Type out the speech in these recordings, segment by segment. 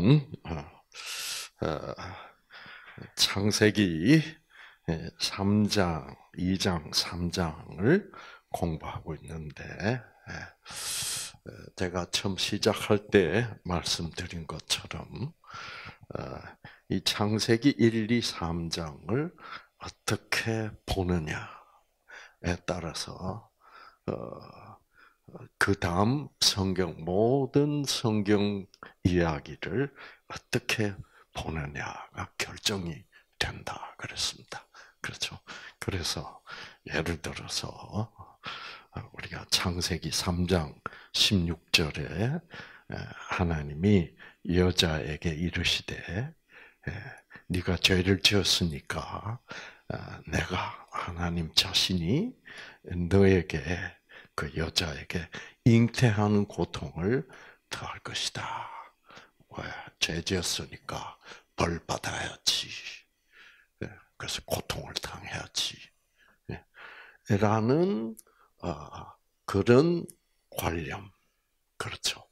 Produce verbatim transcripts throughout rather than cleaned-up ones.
우리는 어, 어, 창세기 삼 장, 이 장, 삼 장을 공부하고 있는데 어, 제가 처음 시작할 때 말씀드린 것처럼 어, 이 창세기 일, 이, 삼 장을 어떻게 보느냐에 따라서 어, 그 다음 성경, 모든 성경 이야기를 어떻게 보느냐가 결정이 된다 그랬습니다. 그렇죠. 그래서 예를 들어서 우리가 창세기 삼 장 십육 절에 하나님이 여자에게 이르시되 네가 죄를 지었으니까 내가 하나님 자신이 너에게 그 여자에게 잉태하는 고통을 더할 것이다. 왜? 죄 지었으니까 벌 받아야지. 그래서 고통을 당해야지. 라는 그런 관념, 그렇죠.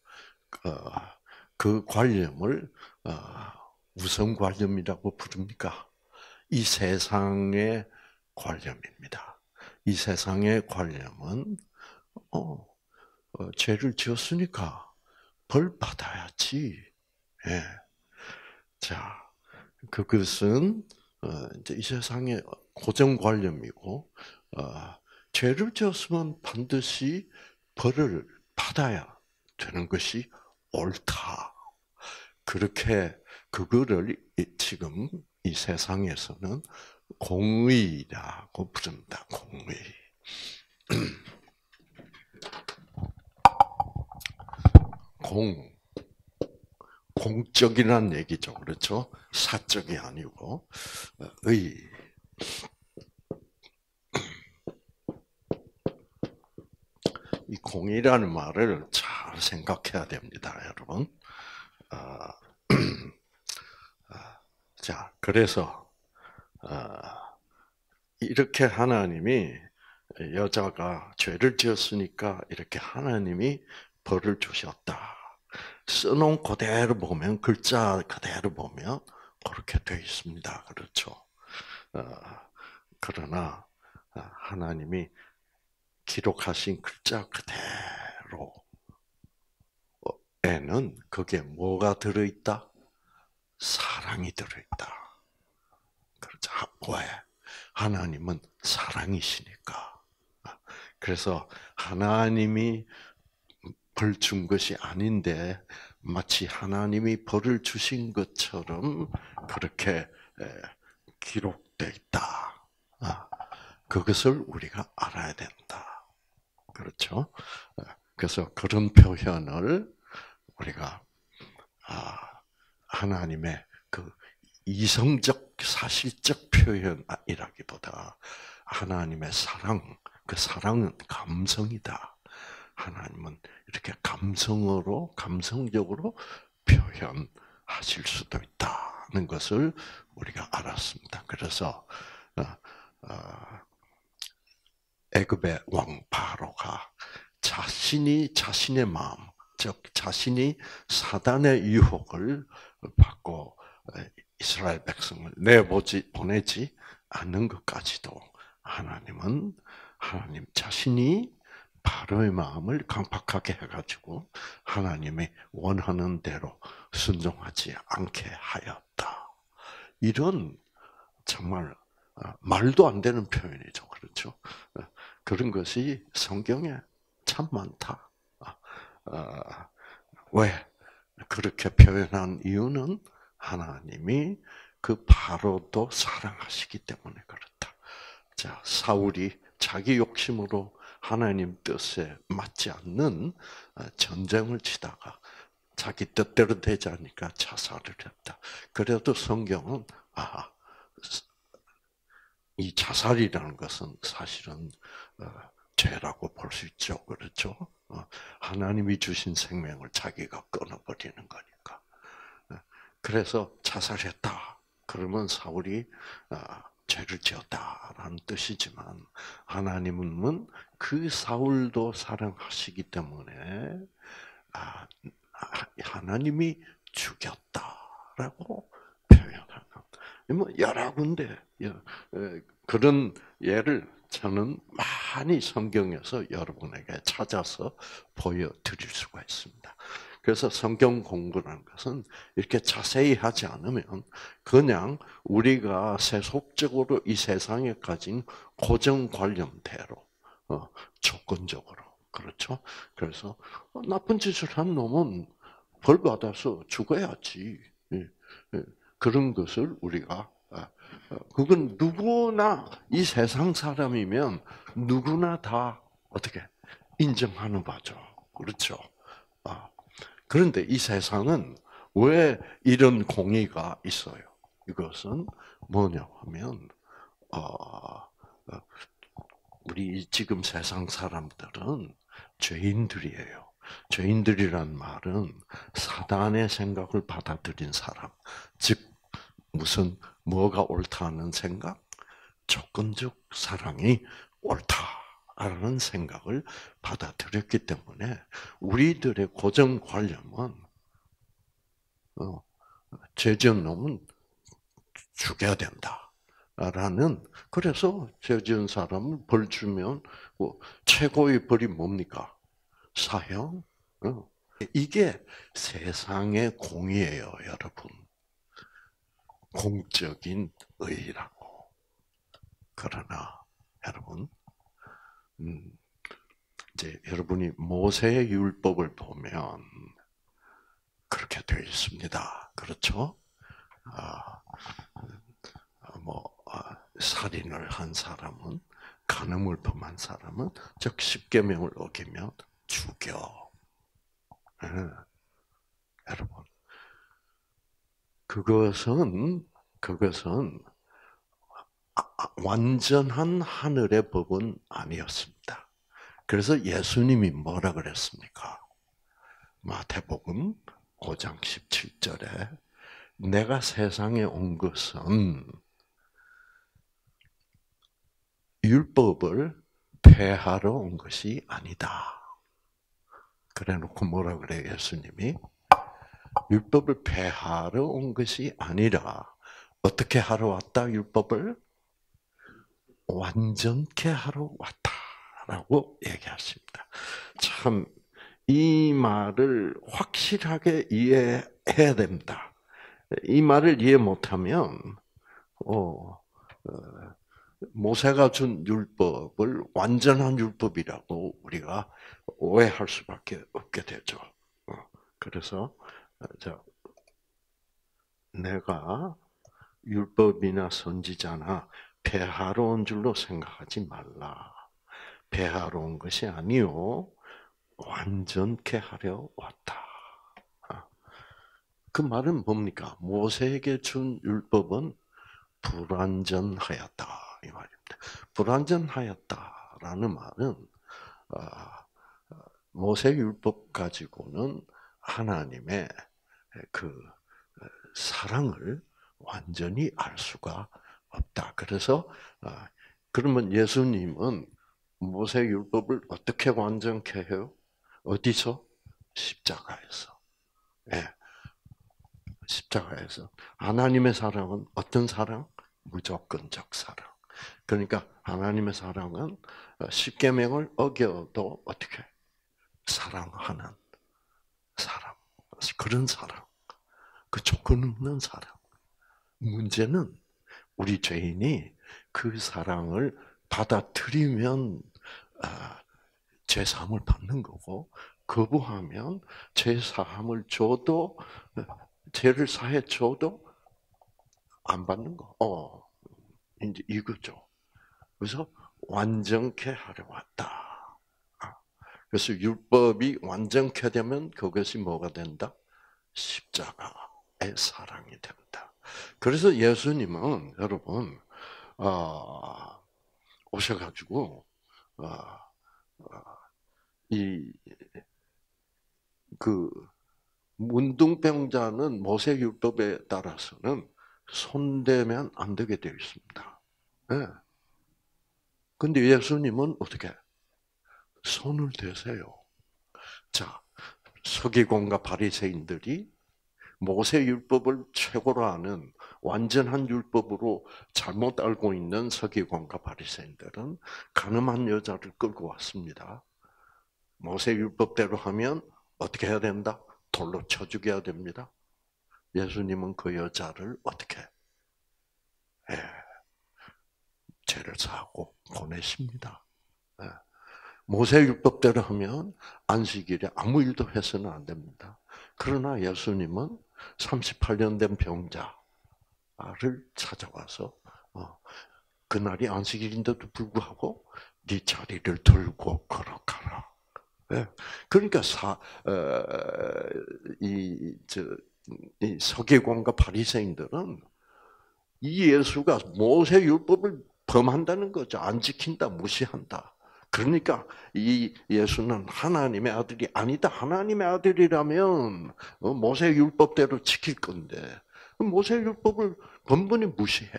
그 관념을 무슨 관념이라고 부릅니까? 이 세상의 관념입니다. 이 세상의 관념은 어, 어, 죄를 지었으니까 벌 받아야지. 예. 자, 그것은 어, 이제 이 세상의 고정관념이고, 어, 죄를 지었으면 반드시 벌을 받아야 되는 것이 옳다. 그렇게 그거를 지금 이 세상에서는 공의라고 부릅니다. 공의. 공, 공적이라는 얘기죠. 그렇죠? 사적이 아니고, 의. 이 공이라는 말을 잘 생각해야 됩니다, 여러분. 아, 자, 그래서, 아, 이렇게 하나님이 여자가 죄를 지었으니까 이렇게 하나님이 벌을 주셨다. 써놓은 그대로 보면, 글자 그대로 보면 그렇게 되어 있습니다. 그렇죠. 아, 그러나 하나님이 기록하신 글자 그대로에는 그게 뭐가 들어있다? 사랑이 들어있다. 그렇죠. 왜? 하나님은 사랑이시니까. 그래서 하나님이 벌 준 것이 아닌데 마치 하나님이 벌을 주신 것처럼 그렇게 기록되어 있다. 그것을 우리가 알아야 된다. 그렇죠? 그래서 그런 표현을 우리가 하나님의 그 이성적, 사실적 표현이라기보다 하나님의 사랑, 그 사랑은 감성이다. 하나님은 이렇게 감성으로, 감성적으로 표현하실 수도 있다는 것을 우리가 알았습니다. 그래서 애굽의 왕 바로가 자신이 자신의 마음, 즉 자신이 사단의 유혹을 받고 이스라엘 백성을 내보지 보내지 않는 것까지도 하나님은 하나님 자신이 바로의 마음을 강팍하게 해가지고 하나님이 원하는 대로 순종하지 않게 하였다. 이런 정말 말도 안 되는 표현이죠, 그렇죠? 그런 것이 성경에 참 많다. 왜 그렇게 표현한 이유는 하나님이 그 바로도 사랑하시기 때문에 그렇다. 자, 사울이 자기 욕심으로 하나님 뜻에 맞지 않는 전쟁을 치다가 자기 뜻대로 되지 않으니까 자살을 했다. 그래도 성경은 아, 이 자살이라는 것은 사실은 죄라고 볼 수 있죠, 그렇죠? 하나님이 주신 생명을 자기가 끊어버리는 거니까. 그래서 자살했다. 그러면 사울이 죄를 지었다라는 뜻이지만 하나님은 그 사울도 사랑하시기 때문에 하나님이 죽였다라고 표현하는 뭐 여러 군데 그런 예를 저는 많이 성경에서 여러분에게 찾아서 보여드릴 수가 있습니다. 그래서 성경 공부라는 것은 이렇게 자세히 하지 않으면 그냥 우리가 세속적으로 이 세상에 가진 고정관념대로 어, 조건적으로 그렇죠. 그래서 나쁜 짓을 한 놈은 벌 받아서 죽어야지. 그런 것을 우리가 그건 누구나 이 세상 사람이면 누구나 다 어떻게 인정하는 바죠. 그렇죠. 그런데 이 세상은 왜 이런 공의가 있어요? 이것은 뭐냐 하면 우리 지금 세상 사람들은 죄인들이에요. 죄인들이란 말은 사단의 생각을 받아들인 사람, 즉 무슨 뭐가 옳다는 생각, 조건적 사랑이 옳다라는 생각을 받아들였기 때문에 우리들의 고정관념은 어, 죄 지은 놈은 죽여야 된다라는 그래서 죄 지은 사람은 벌 주면 뭐 최고의 벌이 뭡니까? 사형. 어. 이게 세상의 공이에요, 여러분. 공적인 의라고. 그러나 여러분, 음, 이제 여러분이 모세의 율법을 보면 그렇게 되어 있습니다. 그렇죠? 아, 뭐 아, 살인을 한 사람은 간음을 범한 사람은 즉 십계명을 어기면 죽여. 네. 여러분, 그것은 그것은 완전한 하늘의 법은 아니었습니다. 그래서 예수님이 뭐라 그랬습니까? 마태복음 오 장 십칠 절에 내가 세상에 온 것은 율법을 폐하러 온 것이 아니다. 그래놓고 뭐라 그래 예수님이? 율법을 폐하러 온 것이 아니라 어떻게 하러 왔다? 율법을 완전케 하러 왔다라고 얘기하십니다. 참 이 말을 확실하게 이해해야 됩니다. 이 말을 이해 못하면 어, 어, 모세가 준 율법을 완전한 율법이라고 우리가 오해할 수밖에 없게 되죠. 어, 그래서 자, 내가 율법이나 선지자나 폐하러 온 줄로 생각하지 말라. 폐하러 온 것이 아니요 완전케 하려 왔다. 그 말은 뭡니까? 모세에게 준 율법은 불완전하였다 이 말입니다. 불완전하였다라는 말은 모세 율법 가지고는 하나님의 그 사랑을 완전히 알 수가 없다. 그래서 그러면 예수님은 모세 율법을 어떻게 완전케 해요? 어디서? 십자가에서. 예. 십자가에서. 하나님의 사랑은 어떤 사랑? 무조건적 사랑. 그러니까 하나님의 사랑은 십계명을 어겨도 어떻게? 사랑하는 사람. 그런 사랑. 그 조건 없는 사랑. 문제는 우리 죄인이 그 사랑을 받아들이면 죄 사함을 받는 거고 거부하면 죄 사함을 줘도 죄를 사해 줘도 안 받는 거. 어, 이제 이거죠. 그래서 완전케 하려 왔다. 그래서 율법이 완전케 되면 그것이 뭐가 된다? 십자가의 사랑이 된다. 그래서 예수님은 여러분 어, 오셔가지고 어, 어, 이 그 문둥병자는 모세 율법에 따라서는 손대면 안 되게 되어 있습니다. 네. 근데 예수님은 어떻게? 손을 대세요. 자, 서기관과 바리새인들이 모세 율법을 최고로 아는 완전한 율법으로 잘못 알고 있는 서기관과 바리새인들은 가늠한 여자를 끌고 왔습니다. 모세 율법대로 하면 어떻게 해야 된다? 돌로 쳐 죽여야 됩니다. 예수님은 그 여자를 어떻게? 예, 죄를 사하고 보내십니다. 예. 모세 율법대로 하면 안식일에 아무 일도 해서는 안 됩니다. 그러나 예수님은 삼십팔 년 된 병자를 찾아와서 어, 그날이 안식일인데도 불구하고 네 자리를 들고 걸어가라. 네. 그러니까 사, 어, 이, 저, 이 서기관과 바리새인들은 이 예수가 모세 율법을 범한다는 거죠. 안 지킨다, 무시한다. 그러니까 이 예수는 하나님의 아들이 아니다. 하나님의 아들이라면 모세 율법대로 지킬 건데 모세 율법을 번번이 무시해.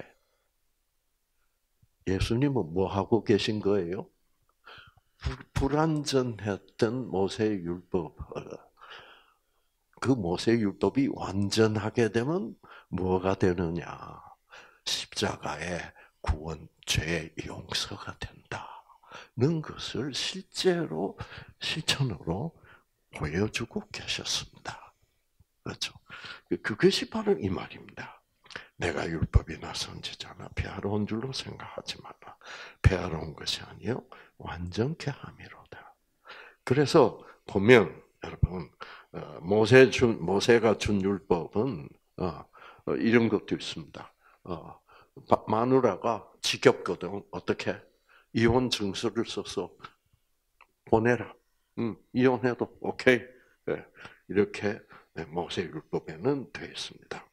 예수님은 뭐 하고 계신 거예요? 불완전했던 모세 율법, 그 모세 율법이 완전하게 되면 뭐가 되느냐? 십자가의 구원, 죄의 용서가 된다는 것을 실제로 실천으로 보여주고 계셨습니다. 그렇죠? 그것이 바로 이 말입니다. 내가 율법이나 선지자나 폐하러 줄로 생각하지 마라. 폐하러 온 것이 아니요 완전케 함이로다. 그래서 보면 여러분 모세 준 모세가 준 율법은 이런 것도 있습니다. 마누라가 지겹거든. 어떻게 이혼 증서를 써서 보내라. 음, 이혼해도 오케이. 이렇게 모세 율법에는 되어 있습니다.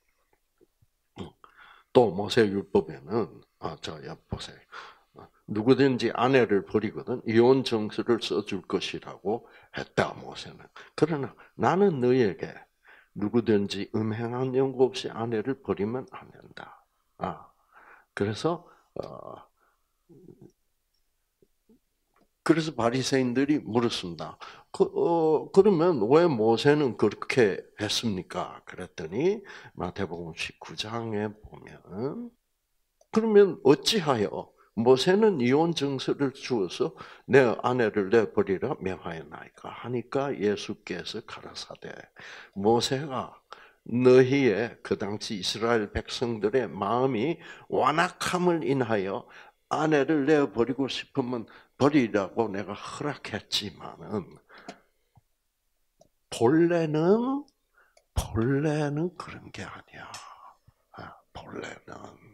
또 모세 율법에는 아, 자, 보세요. 누구든지 아내를 버리거든 이혼 증서를 써줄 것이라고 했다 모세는. 그러나 나는 너에게 누구든지 음행한 연고 없이 아내를 버리면 안 된다. 아, 그래서 어, 그래서 바리새인들이 물었습니다. 그, 어, 그러면 왜 모세는 그렇게 했습니까? 그랬더니 마태복음 십구 장에 보면 그러면 어찌하여 모세는 이혼 증서를 주어서 내 아내를 내버리라 명하였나이까 하니까 예수께서 가라사대 모세가 너희의 그 당시 이스라엘 백성들의 마음이 완악함을 인하여 아내를 내버리고 싶으면 버리라고 내가 허락했지만은 본래는 본래는 그런 게 아니야. 본래는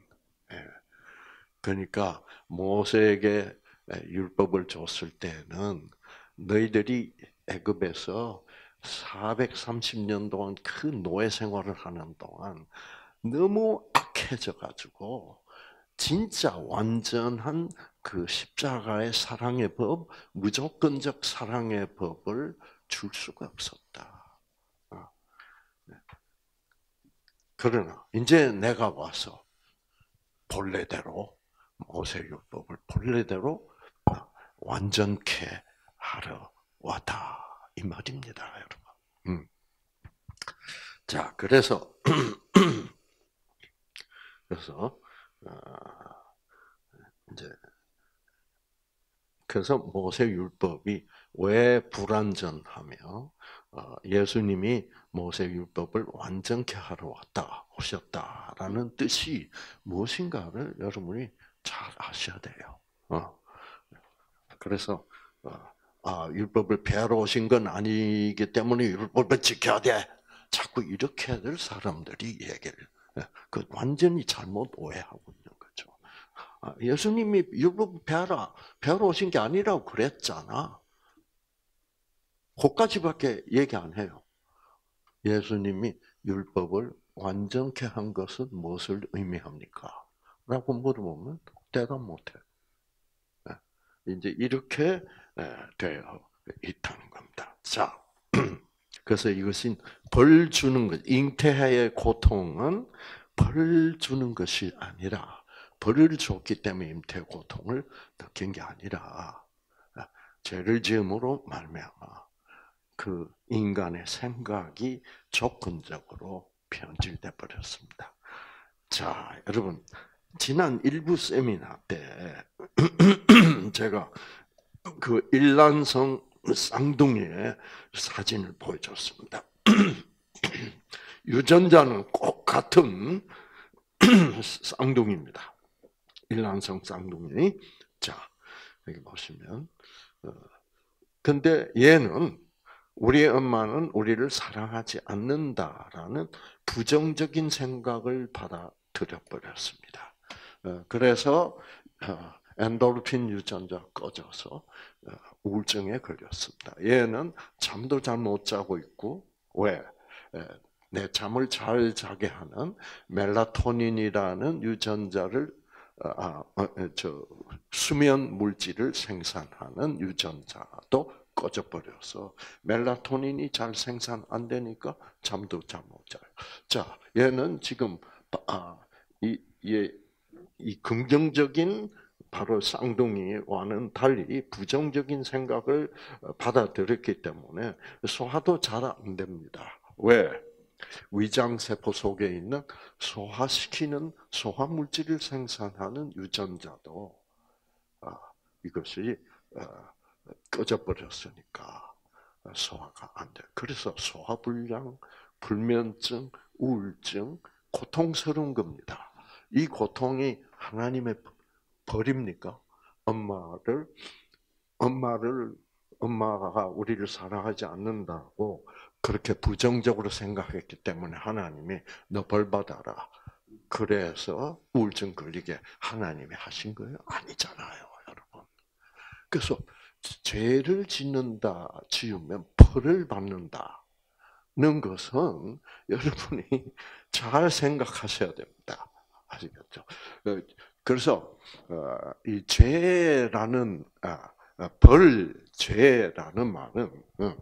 그러니까 모세에게 율법을 줬을 때는 너희들이 애굽에서 사백삼십 년 동안 그 노예 생활을 하는 동안 너무 악해져 가지고 진짜 완전한 그 십자가의 사랑의 법, 무조건적 사랑의 법을 줄 수가 없었다. 그러나 이제 내가 와서 본래대로 모세 율법을 본래대로 완전케 하러 왔다 이 말입니다, 여러분. 음. 자, 그래서 그래서 이제 그래서 모세 율법이 왜 불완전하며 예수님이 모세 율법을 완전케 하러 왔다 오셨다라는 뜻이 무엇인가를 여러분이 잘 아셔야 돼요. 그래서 아, 율법을 폐하러 오신 건 아니기 때문에 율법을 지켜야 돼. 자꾸 이렇게들 사람들이 얘기를 그 완전히 잘못 오해하고 있는 거죠. 예수님이 율법 폐하라 폐하러 오신 게 아니라고 그랬잖아. 그까지밖에 얘기 안 해요. 예수님이 율법을 완전케 한 것은 무엇을 의미합니까? 라고 물어보면 대답 못해. 이제 이렇게 되어 있다는 겁니다. 자, 그래서 이것은 벌 주는 것, 잉태의 고통은 벌 주는 것이 아니라 벌을 줬기 때문에 잉태 고통을 느낀 게 아니라 죄를 지음으로 말미암아 그 인간의 생각이 조건적으로 변질돼 버렸습니다. 자, 여러분, 지난 일부 세미나 때 제가 그 일란성 쌍둥이의 사진을 보여줬습니다. 유전자는 꼭 같은 쌍둥이입니다. 일란성 쌍둥이. 자, 여기 보시면, 어, 근데 얘는 우리 엄마는 우리를 사랑하지 않는다라는 부정적인 생각을 받아들여 버렸습니다. 어, 그래서 어, 엔도르핀 유전자 꺼져서 어, 우울증에 걸렸습니다. 얘는 잠도 잘 못 자고 있고 왜? 에, 내 잠을 잘 자게 하는 멜라토닌이라는 유전자를 아, 아, 저 수면 물질을 생산하는 유전자도 꺼져버려서 멜라토닌이 잘 생산 안 되니까 잠도 잘 못 자요. 자, 얘는 지금 아, 이, 이, 이 긍정적인 바로 쌍둥이와는 달리 부정적인 생각을 받아들였기 때문에 소화도 잘 안 됩니다. 왜? 위장세포 속에 있는 소화시키는 소화 물질을 생산하는 유전자도 아, 이것이 아, 꺼져버렸으니까 소화가 안 돼. 그래서 소화불량, 불면증, 우울증, 고통스러운 겁니다. 이 고통이 하나님의 벌입니까? 엄마를 엄마를 엄마가 우리를 사랑하지 않는다고 그렇게 부정적으로 생각했기 때문에 하나님이 너 벌 받아라. 그래서 우울증 걸리게 하나님이 하신 거예요? 아니잖아요, 여러분. 그래서 죄를 짓는다, 지으면 벌을 받는다는 것은 여러분이 잘 생각하셔야 됩니다. 아시겠죠? 그래서 이 죄라는 벌, 죄라는 말은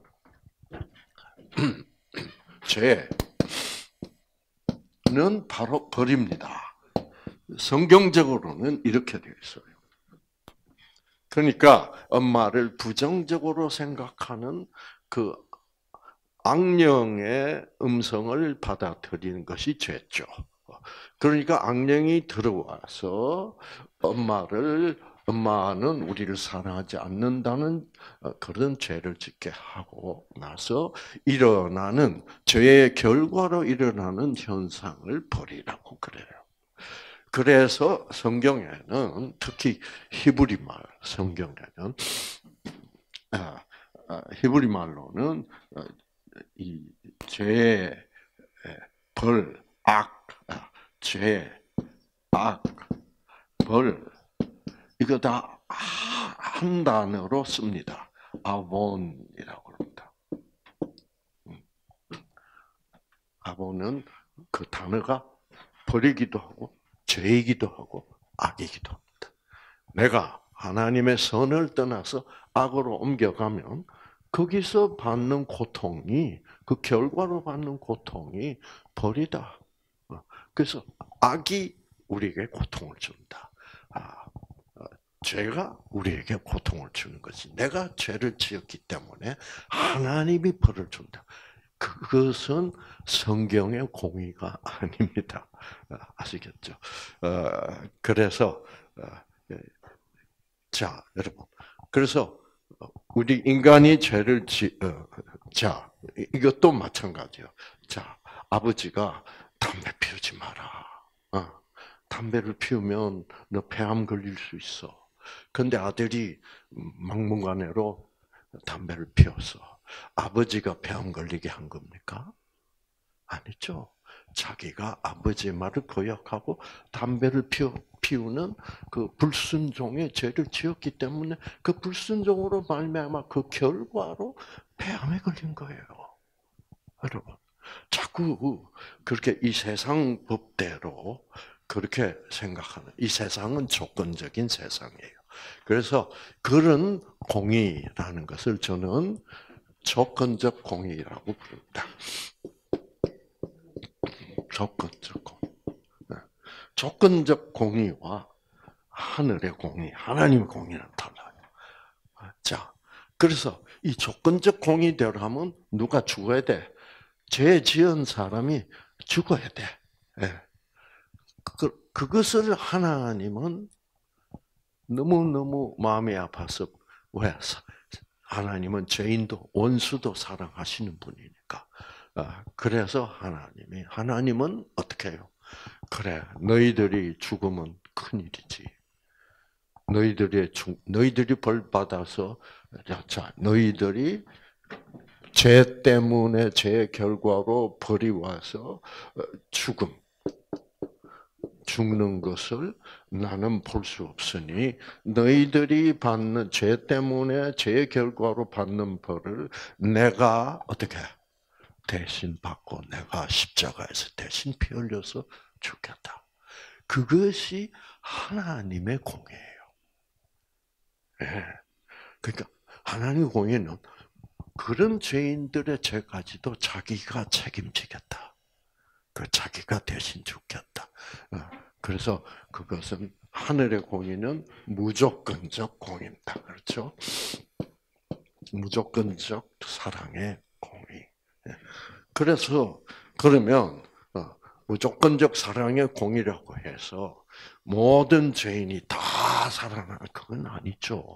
죄는 바로 벌입니다. 성경적으로는 이렇게 되어 있어요. 그러니까 엄마를 부정적으로 생각하는 그 악령의 음성을 받아들이는 것이 죄죠. 그러니까 악령이 들어와서 엄마를 엄마는 우리를 사랑하지 않는다는 그런 죄를 짓게 하고 나서 일어나는 죄의 결과로 일어나는 현상을 벌이라고 그래요. 그래서 성경에는 특히 히브리 말 성경에는 히브리 말로는 이 죄, 벌, 악, 죄, 악, 벌 이거 다 한 단어로 씁니다. 아본이라고 합니다. 아본은 그 단어가 벌이기도 하고 죄이기도 하고 악이기도 합니다. 내가 하나님의 선을 떠나서 악으로 옮겨가면 거기서 받는 고통이 그 결과로 받는 고통이 벌이다. 그래서 악이 우리에게 고통을 준다. 아, 죄가 우리에게 고통을 주는 것이 내가 죄를 지었기 때문에 하나님이 벌을 준다. 그것은 성경의 공의가 아닙니다. 아시겠죠? 그래서 자 여러분, 그래서 우리 인간이 죄를 지, 자 이것도 마찬가지요. 자 아버지가 담배 피우지 마라. 담배를 피우면 너 폐암 걸릴 수 있어. 근데 아들이 막무가내로 담배를 피워서 아버지가 폐암 걸리게 한 겁니까? 아니죠. 자기가 아버지의 말을 거역하고 담배를 피우, 피우는 그 불순종의 죄를 지었기 때문에 그 불순종으로 말미암아 그 결과로 폐암에 걸린 거예요. 여러분, 자꾸 그렇게 이 세상 법대로 그렇게 생각하는, 이 세상은 조건적인 세상이에요. 그래서 그런 공의라는 것을 저는 조건적 공의라고 부릅니다. 조건적 공의. 조건적 공의와 하늘의 공의, 하나님의 공의는 달라요. 자, 그래서 이 조건적 공의대로 하면 누가 죽어야 돼? 죄 지은 사람이 죽어야 돼. 예. 그, 그것을 하나님은 너무너무 마음이 아파서, 왜? 하나님은 죄인도, 원수도 사랑하시는 분이니까. 그래서 하나님이, 하나님은 어떻게 해요? 그래, 너희들이 죽으면 큰일이지. 너희들의 죽, 너희들이 벌 받아서, 자, 너희들이 죄 때문에 죄 결과로 벌이 와서 죽음, 죽는 것을 나는 볼 수 없으니 너희들이 받는 죄 때문에 죄 결과로 받는 벌을 내가 어떻게 대신 받고 내가 십자가에서 대신 피 흘려서 죽겠다. 그것이 하나님의 공의예요. 예. 그러니까 하나님의 공의는 그런 죄인들의 죄까지도 자기가 책임지겠다. 그 자기가 대신 죽겠다. 그래서 그것은 하늘의 공의는 무조건적 공의입니다. 그렇죠? 무조건적 사랑의 공의. 그래서 그러면 무조건적 사랑의 공의라고 해서 모든 죄인이 다 살아나는 그건 아니죠.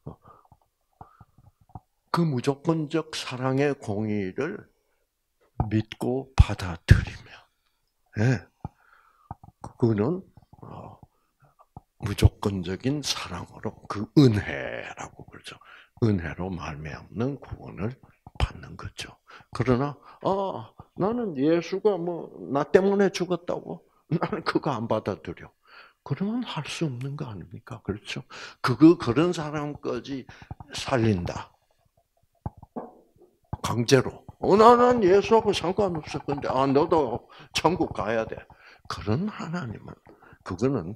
그 무조건적 사랑의 공의를 믿고 받아들이면, 예, 그거는 어, 무조건적인 사랑으로 그 은혜라고 그러죠. 은혜로 말미암는 구원을 받는 거죠. 그러나 아, 나는 예수가 뭐 나 때문에 죽었다고 나는 그거 안 받아들여. 그러면 할 수 없는 거 아닙니까? 그렇죠? 그거 그런 사람까지 살린다. 강제로. 어, 나는 예수하고 상관없어. 근데, 아, 너도 천국 가야 돼. 그런 하나님은, 그거는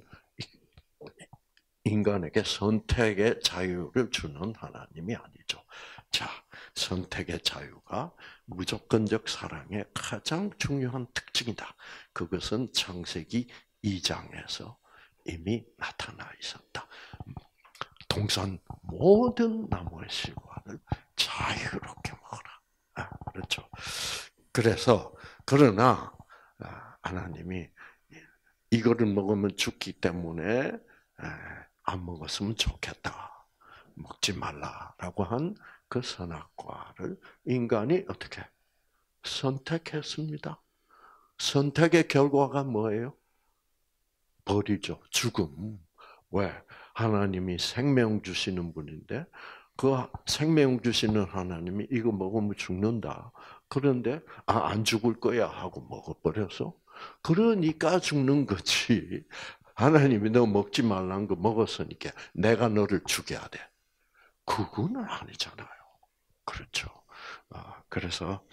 인간에게 선택의 자유를 주는 하나님이 아니죠. 자, 선택의 자유가 무조건적 사랑의 가장 중요한 특징이다. 그것은 창세기 이 장에서 이미 나타나 있었다. 동산 모든 나무의 실과를 자유롭게 먹어라. 아, 그렇죠. 그래서 그러나 하나님이 이거를 먹으면 죽기 때문에 안 먹었으면 좋겠다. 먹지 말라라고 한 그 선악과를 인간이 어떻게 선택했습니다. 선택의 결과가 뭐예요? 벌이죠. 죽음. 왜? 하나님이 생명 주시는 분인데 그 생명 주시는 하나님이 이거 먹으면 죽는다. 그런데 아, 안 죽을 거야 하고 먹어버려서 그러니까 죽는 거지. 하나님이 너 먹지 말라는 거 먹었으니까 내가 너를 죽여야 돼. 그거는 아니잖아요. 그렇죠. 그래서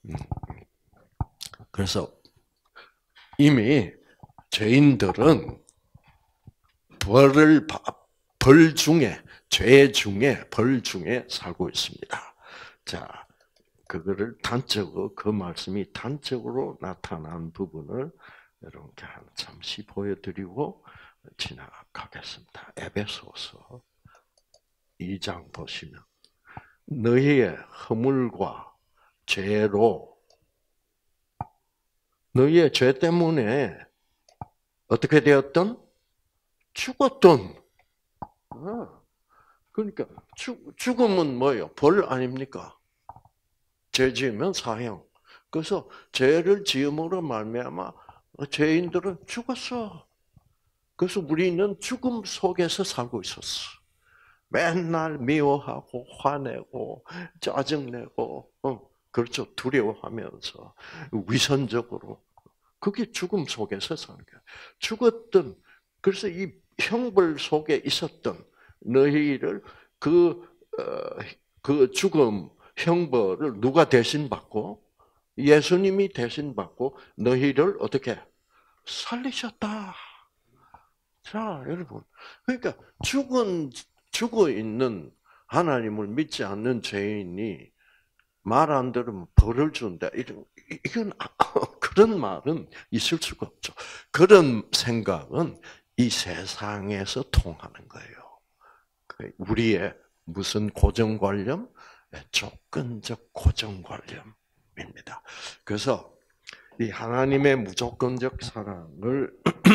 그래서 이미 죄인들은 벌을 벌 중에 죄 중에 벌 중에 살고 있습니다. 자, 그거를 단적으로 그 말씀이 단적으로 나타난 부분을 여러분께 잠시 보여드리고 지나가겠습니다. 에베소서 이 장 보시면 너희의 허물과 죄로 너희의 죄 때문에 어떻게 되었던? 죽었던. 그러니까 죽, 죽음은 뭐예요? 벌 아닙니까? 죄 지으면 사형. 그래서 죄를 지음으로 말미암아 죄인들은 죽었어. 그래서 우리는 죽음 속에서 살고 있었어. 맨날 미워하고 화내고 짜증내고 어, 그렇죠. 두려워하면서 위선적으로 그게 죽음 속에서 사는 거야. 죽었던 그래서 이 형벌 속에 있었던 너희를 그, 어, 그 죽음 형벌을 누가 대신 받고 예수님이 대신 받고 너희를 어떻게 살리셨다. 자, 여러분. 그러니까 죽은 죽어 있는 하나님을 믿지 않는 죄인이 말 안 들으면 벌을 준다. 이런 이건 그런 말은 있을 수가 없죠. 그런 생각은 이 세상에서 통하는 거예요. 우리의 무슨 고정관념? 조건적 고정관념입니다. 그래서 이 하나님의 무조건적 사랑을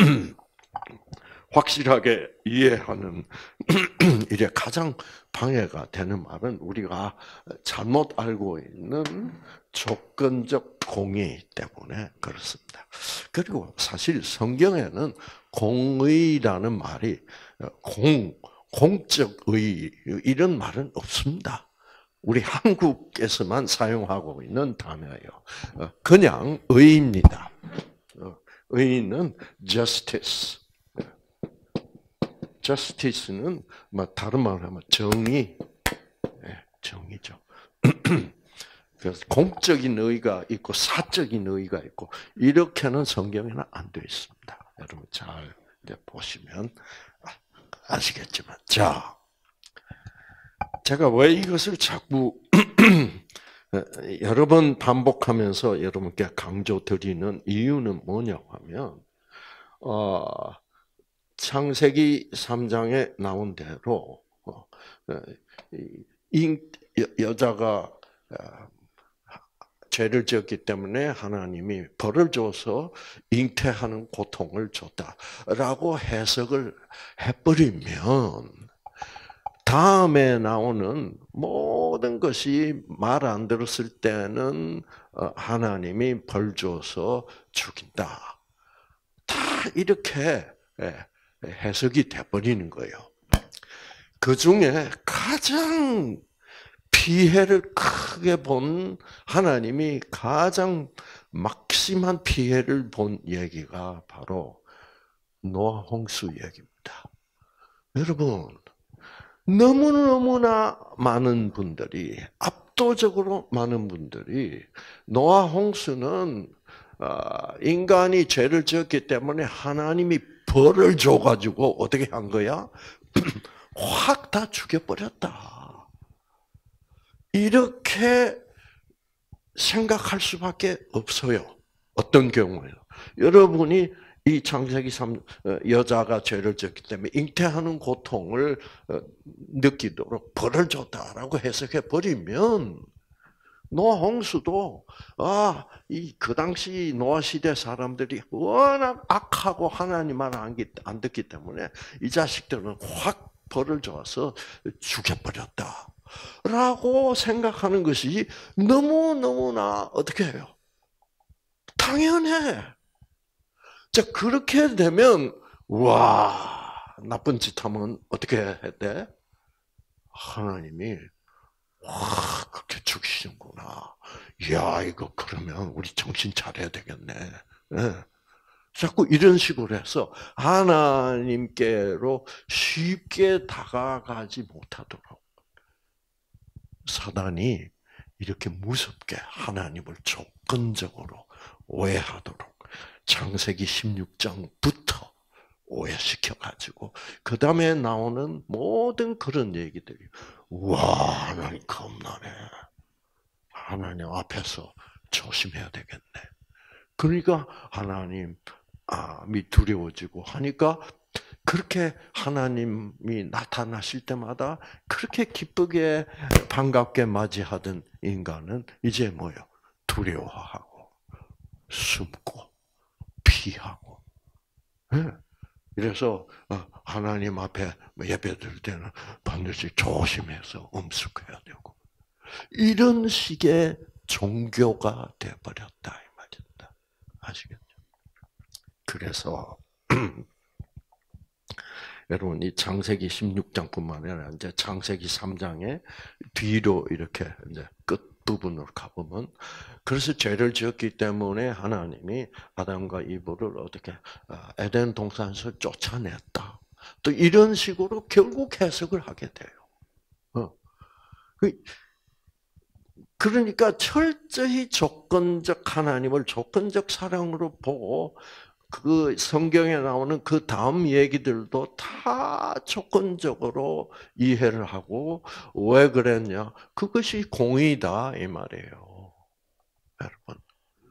확실하게 이해하는 이제 가장 방해가 되는 말은 우리가 잘못 알고 있는 조건적 공의 때문에 그렇습니다. 그리고 사실 성경에는 공의라는 말이 공, 공적 의 이런 말은 없습니다. 우리 한국에서만 사용하고 있는 단어예요. 그냥 의입니다. 의는 justice. justice는 뭐 다른 말로 하면 정의, 정의죠. 그래서 공적인 의가 있고 사적인 의가 있고 이렇게는 성경에는 안 되어 있습니다. 여러분 잘 보시면 아시겠지만, 자, 제가 왜 이것을 자꾸 여러 번 반복하면서 여러분께 강조드리는 이유는 뭐냐고 하면, 어, 창세기 삼 장에 나온 대로 어, 인, 여자가 죄를 지었기 때문에 하나님이 벌을 줘서 잉태하는 고통을 줬다라고 해석을 해버리면 다음에 나오는 모든 것이 말 안 들었을 때는 하나님이 벌 줘서 죽인다. 다 이렇게 해석이 돼버리는 거예요. 그 중에 가장 피해를 크게 본 하나님이 가장 막심한 피해를 본 얘기가 바로 노아 홍수 얘기입니다. 여러분, 너무너무나 많은 분들이, 압도적으로 많은 분들이 노아 홍수는 인간이 죄를 지었기 때문에 하나님이 벌을 줘가지고 어떻게 한 거야? 확 다 죽여버렸다. 이렇게 생각할 수밖에 없어요. 어떤 경우에요? 여러분이 이 창세기 삼 여자가 죄를 지었기 때문에 잉태하는 고통을 느끼도록 벌을 줬다라고 해석해 버리면 노아 홍수도 아, 이 그 당시 노아 시대 사람들이 워낙 악하고 하나님 말 안 듣기 때문에 이 자식들은 확 벌을 줘서 죽여버렸다. 라고 생각하는 것이 너무너무나 어떻게 해요? 당연해. 자, 그렇게 되면, 와, 나쁜 짓 하면 어떻게 해야 돼? 하나님이, 와, 그렇게 죽이시는구나. 이야, 이거 그러면 우리 정신 차려야 되겠네. 네. 자꾸 이런 식으로 해서 하나님께로 쉽게 다가가지 못하도록 사단이 이렇게 무섭게 하나님을 조건적으로 오해하도록 창세기 십육 장부터 오해시켜가지고 그 다음에 나오는 모든 그런 얘기들이 와, 하나님 겁나네. 하나님 앞에서 조심해야 되겠네. 그러니까 하나님이 두려워지고 하니까 그렇게 하나님이 나타나실 때마다 그렇게 기쁘게 반갑게 맞이하던 인간은 이제 뭐요? 두려워하고 숨고 피하고. 그래서 하나님 앞에 예배드릴 때는 반드시 조심해서 엄숙해야 되고 이런 식의 종교가 되어버렸다 이 말입니다. 아시겠죠? 그래서 여러분 이 창세기 십육 장뿐만 아니라 이제 창세기 삼 장의 뒤로 이렇게 이제 끝 부분으로 가보면 그래서 죄를 지었기 때문에 하나님이 아담과 이브를 어떻게 에덴 동산에서 쫓아냈다. 또 이런 식으로 결국 해석을 하게 돼요. 그러니까 철저히 조건적 하나님을 조건적 사랑으로 보고 그 성경에 나오는 그 다음 얘기들도 다 조건적으로 이해를 하고 왜 그랬냐? 그것이 공의다 이 말이에요, 여러분.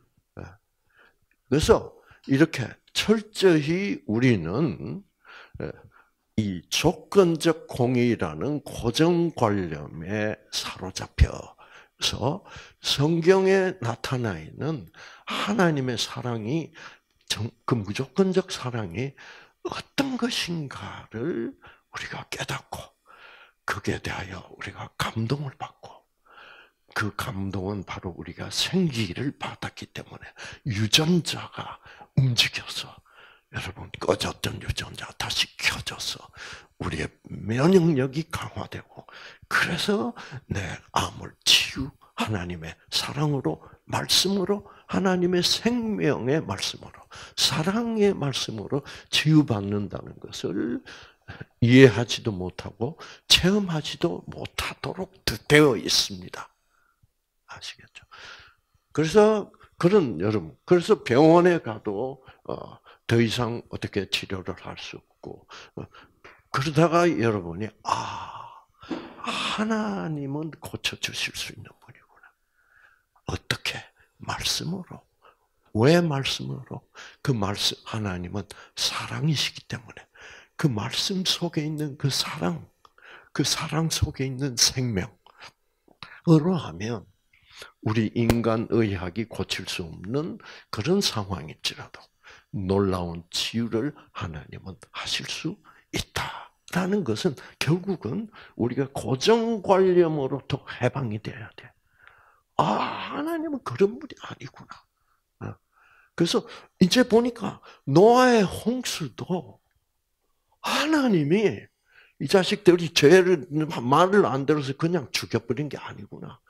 그래서 이렇게 철저히 우리는 이 조건적 공의라는 고정관념에 사로잡혀 그래서 성경에 나타나 있는 하나님의 사랑이 그 무조건적 사랑이 어떤 것인가를 우리가 깨닫고 그에 대하여 우리가 감동을 받고 그 감동은 바로 우리가 생기를 받았기 때문에 유전자가 움직여서 여러분 꺼졌던 유전자가 다시 켜져서 우리의 면역력이 강화되고 그래서 내 암을 치유 하나님의 사랑으로 말씀으로 하나님의 생명의 말씀으로 사랑의 말씀으로 치유받는다는 것을 이해하지도 못하고 체험하지도 못하도록 되어 있습니다. 아시겠죠? 그래서 그런 여러분, 그래서 병원에 가도 어, 더 이상 어떻게 치료를 할 수 없고 어, 그러다가 여러분이 아 하나님은 고쳐 주실 수 있는 분이구나. 어떻게? 말씀으로. 왜 말씀으로? 그 말씀 하나님은 사랑이시기 때문에 그 말씀 속에 있는 그 사랑, 그 사랑 속에 있는 생명으로 하면 우리 인간 의학이 고칠 수 없는 그런 상황일지라도 놀라운 치유를 하나님은 하실 수 있다라는 것은 결국은 우리가 고정관념으로부터 해방이 돼야 돼. 아, 하나님은 그런 분이 아니구나. 그래서 이제 보니까 노아의 홍수도 하나님이 이 자식들이 죄를 말을 안 들어서 그냥 죽여버린 게 아니구나.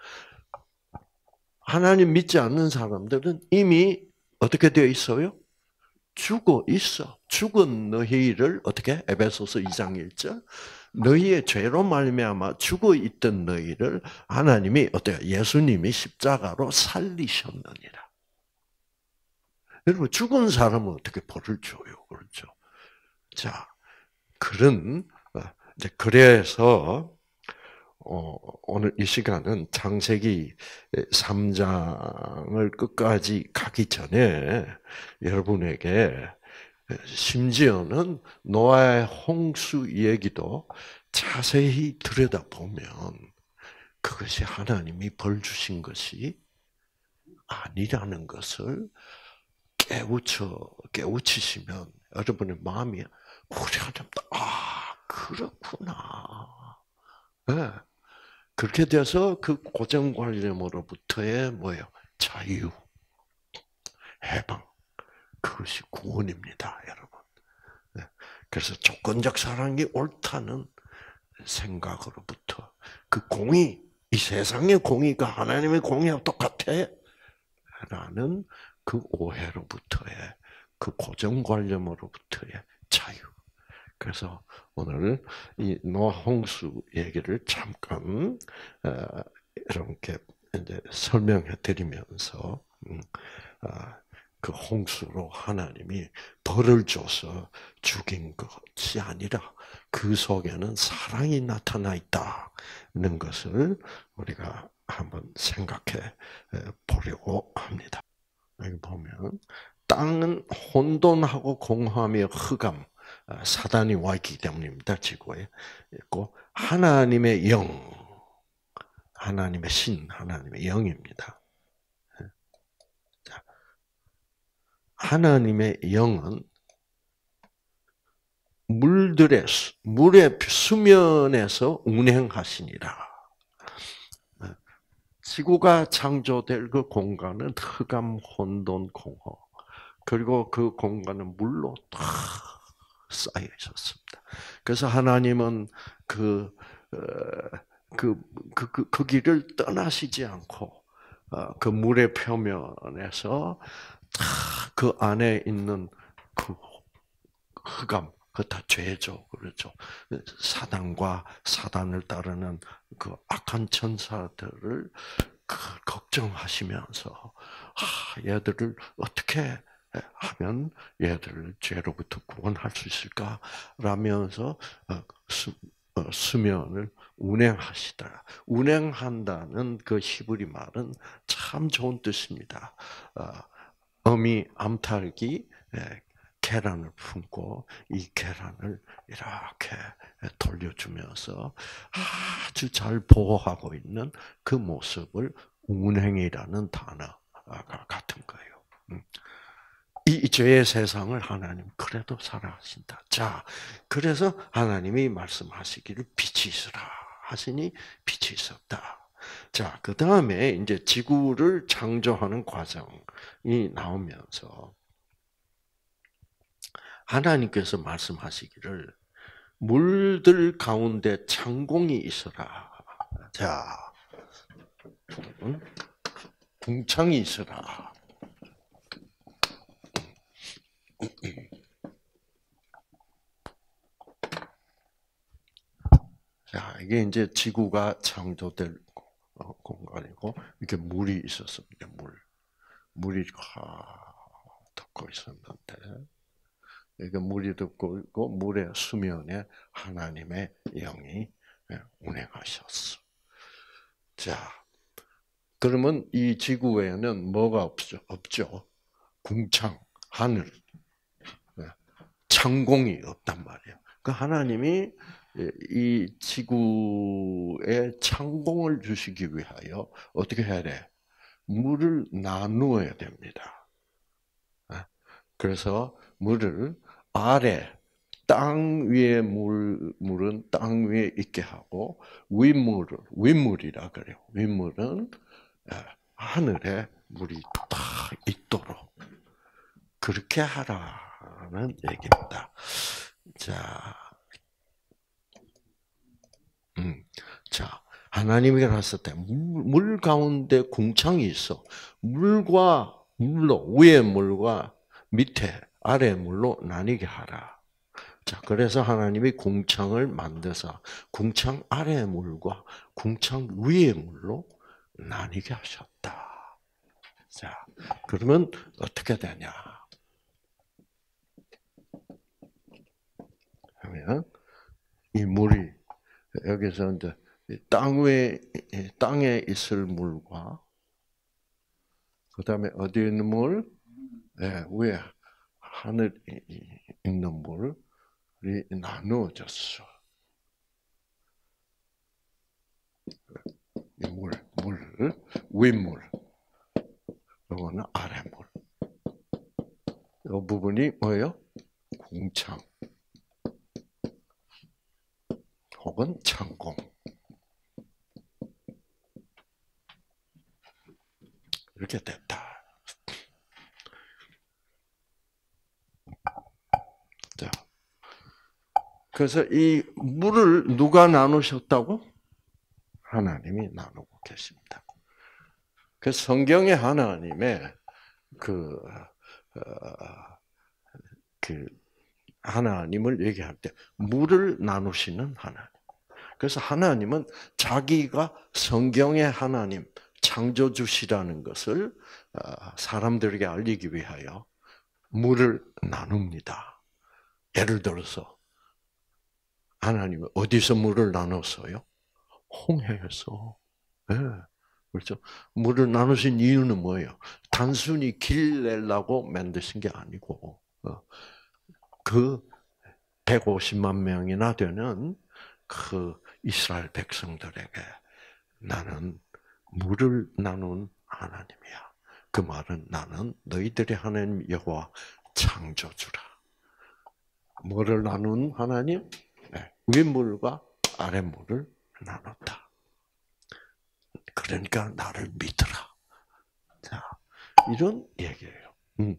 하나님 믿지 않는 사람들은 이미 어떻게 되어 있어요? 죽어 있어. 죽은 너희를 어떻게? 에베소서 이 장 일 절. 너희의 죄로 말미암아 죽어 있던 너희를 하나님이 어때요? 예수님이 십자가로 살리셨느니라. 여러분 죽은 사람은 어떻게 벌을 줘요? 그렇죠? 자, 그런 이제 그래서 어, 오늘 이 시간은 창세기 삼 장을 끝까지 가기 전에 여러분에게 심지어는 노아의 홍수 얘기도 자세히 들여다보면 그것이 하나님이 벌 주신 것이 아니라는 것을 깨우쳐, 깨우치시면 여러분의 마음이 우리 하나님, 아, 그렇구나. 네. 그렇게 돼서 그 고정관념으로부터의 뭐예요? 자유, 해방. 그것이 구원입니다, 여러분. 네. 그래서 조건적 사랑이 옳다는 생각으로부터 그 공의, 이 세상의 공의가 하나님의 공의와 똑같아? 라는 그 오해로부터의 그 고정관념으로부터의 자유. 그래서 오늘 이 노아 홍수 얘기를 잠깐 이렇게 이제 설명해 드리면서 그 홍수로 하나님이 벌을 줘서 죽인 것이 아니라 그 속에는 사랑이 나타나 있다는 것을 우리가 한번 생각해 보려고 합니다. 여기 보면 땅은 혼돈하고 공허하며 흑암, 사단이 와 있기 때문입니다. 지구에 있고 하나님의 영, 하나님의 신, 하나님의 영입니다. 하나님의 영은 물들의 물의 수면에서 운행하시니라. 지구가 창조될 그 공간은 흑암, 혼돈, 공허. 그리고 그 공간은 물로 다 쌓여 있었습니다. 그래서 하나님은 그, 그, 그, 그, 그 길을 떠나시지 않고, 그 물의 표면에서 다 그 안에 있는 그 흑암, 그 다 죄죠. 그렇죠. 사단과 사단을 따르는 그 악한 천사들을 걱정하시면서, 아, 얘들을 어떻게 하면 얘들을 죄로부터 구원할 수 있을까? 라면서 수면을 운행하시더라. 운행한다는 그 히브리 말은 참 좋은 뜻입니다. 어미 암탉이 계란을 품고 이 계란을 이렇게 돌려주면서 아주 잘 보호하고 있는 그 모습을 운행이라는 단어가 같은 거예요. 이 죄의 세상을 하나님 그래도 살아가신다. 자, 그래서 하나님이 말씀하시기를 빛이 있으라 하시니 빛이 있었다. 자, 그 다음에 이제 지구를 창조하는 과정이 나오면서 하나님께서 말씀하시기를 물들 가운데 창공이 있어라. 자, 궁창이 있어라. 자, 이게 이제 지구가 창조될 공간이고, 이렇게 물이 있었습니다. 물. 물이 덮고 있었는데, 이게 물이 덮고 있고, 물의 수면에 하나님의 영이 운행하셨어. 자, 그러면 이 지구에는 뭐가 없죠? 없죠. 궁창, 하늘, 창공이 없단 말이에요. 그 하나님이 이 지구에 창공을 주시기 위하여 어떻게 해야 돼? 물을 나누어야 됩니다. 그래서 물을 아래, 땅 위에 물, 물은 땅 위에 있게 하고, 윗물을, 윗물이라 그래요. 윗물은 하늘에 물이 다 있도록. 그렇게 하라는 얘기입니다. 자, 음, 자, 하나님이 그랬을 때, 물, 물 가운데 궁창이 있어. 물과, 물로, 위의 물과 밑에, 아래 물로 나뉘게 하라. 자, 그래서 하나님이 궁창을 만드사, 궁창 아래의 물과 궁창 위의 물로 나뉘게 하셨다. 자, 그러면 어떻게 되냐? 하면, 이 물이, 여기서 이제, 땅 위에, 땅에 있을 물과, 그 다음에 어디에 있는 물? 네, 위에, 하늘에 있는 물이 나누어졌어. 이 물, 물, 윗물, 이거는 아래물. 이 부분이 뭐예요? 궁창. 혹은 창공. 이렇게 됐다. 자, 그래서 이 물을 누가 나누셨다고? 하나님이 나누고 계십니다. 그 성경의 하나님의 그, 어, 그 하나님을 얘기할 때 물을 나누시는 하나님. 그래서 하나님은 자기가 성경의 하나님, 창조주시라는 것을 사람들에게 알리기 위하여 물을 나눕니다. 예를 들어서 하나님은 어디서 물을 나눴어요? 홍해에서. 네. 그렇죠? 물을 나누신 이유는 뭐예요? 단순히 길 내려고 만드신 게 아니고 그 백오십만 명이나 되는 그 이스라엘 백성들에게 나는 물을 나눈 하나님이야. 그 말은 나는 너희들의 하나님 여호와 창조주라. 뭐를 나눈 하나님? 네. 윗물과 아랫물을 나눴다. 그러니까 나를 믿으라. 자, 이런 얘기예요. 음.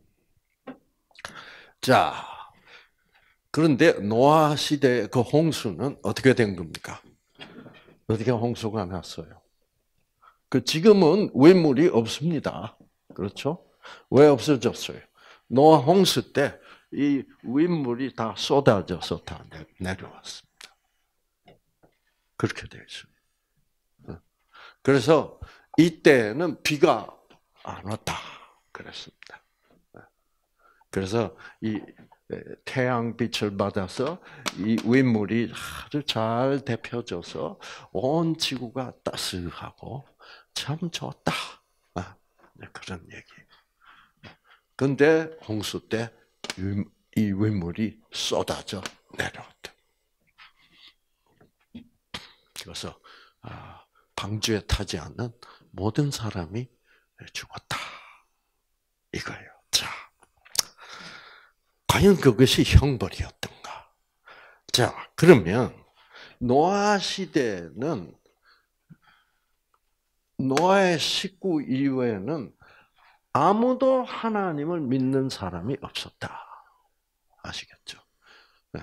자, 그런데 노아 시대의 그 홍수는 어떻게 된 겁니까? 어떻게 홍수가 났어요? 그 지금은 윗물이 없습니다. 그렇죠? 왜 없어졌어요? 노아 홍수 때 이 윗물이 다 쏟아져서 다 내려왔습니다. 그렇게 되어 있습니다. 그래서 이때는 비가 안 왔다. 그랬습니다. 그래서 이 태양빛을 받아서 이 윗물이 아주 잘 데펴져서 온 지구가 따스하고 참 좋다. 그런 얘기. 근데 홍수 때 이 윗물이 쏟아져 내려왔다. 그래서 방주에 타지 않는 모든 사람이 죽었다. 이거예요. 자, 과연 그것이 형벌이었던가? 자, 그러면 노아 시대는 노아의 식구 이후에는 아무도 하나님을 믿는 사람이 없었다. 아시겠죠? 네.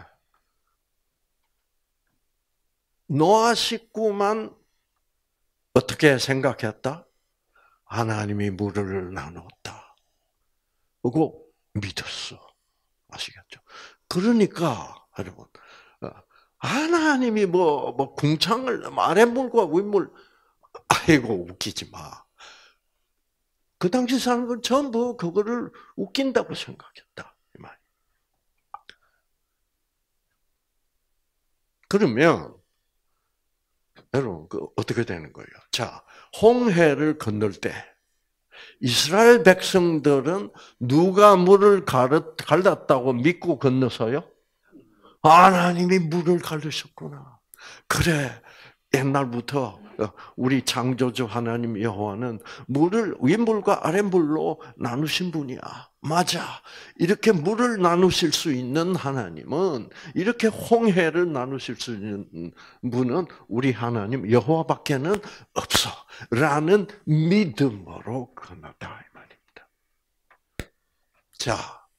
노아 식구만 어떻게 생각했다? 하나님이 물을 나눴다. 그리고 믿었어. 아시겠죠? 그러니까 여러분, 하나님이 뭐, 뭐 궁창을 아랫물과 윗물, 아이고 웃기지 마. 그 당시 사람들은 전부 그거를 웃긴다고 생각했다. 이 말. 그러면 여러분 그 어떻게 되는 거예요? 자, 홍해를 건널 때 이스라엘 백성들은 누가 물을 갈랐다고 믿고 건너서요? 하나님이 물을 갈르셨구나. 그래, 옛날부터 우리 창조주 하나님 여호와는 물을 윗물과 아랫물로 나누신 분이야. 맞아. 이렇게 물을 나누실 수 있는 하나님은, 이렇게 홍해를 나누실 수 있는 분은 우리 하나님 여호와밖에는 없어. 라는 믿음으로 건넜다 이 말입니다. 자,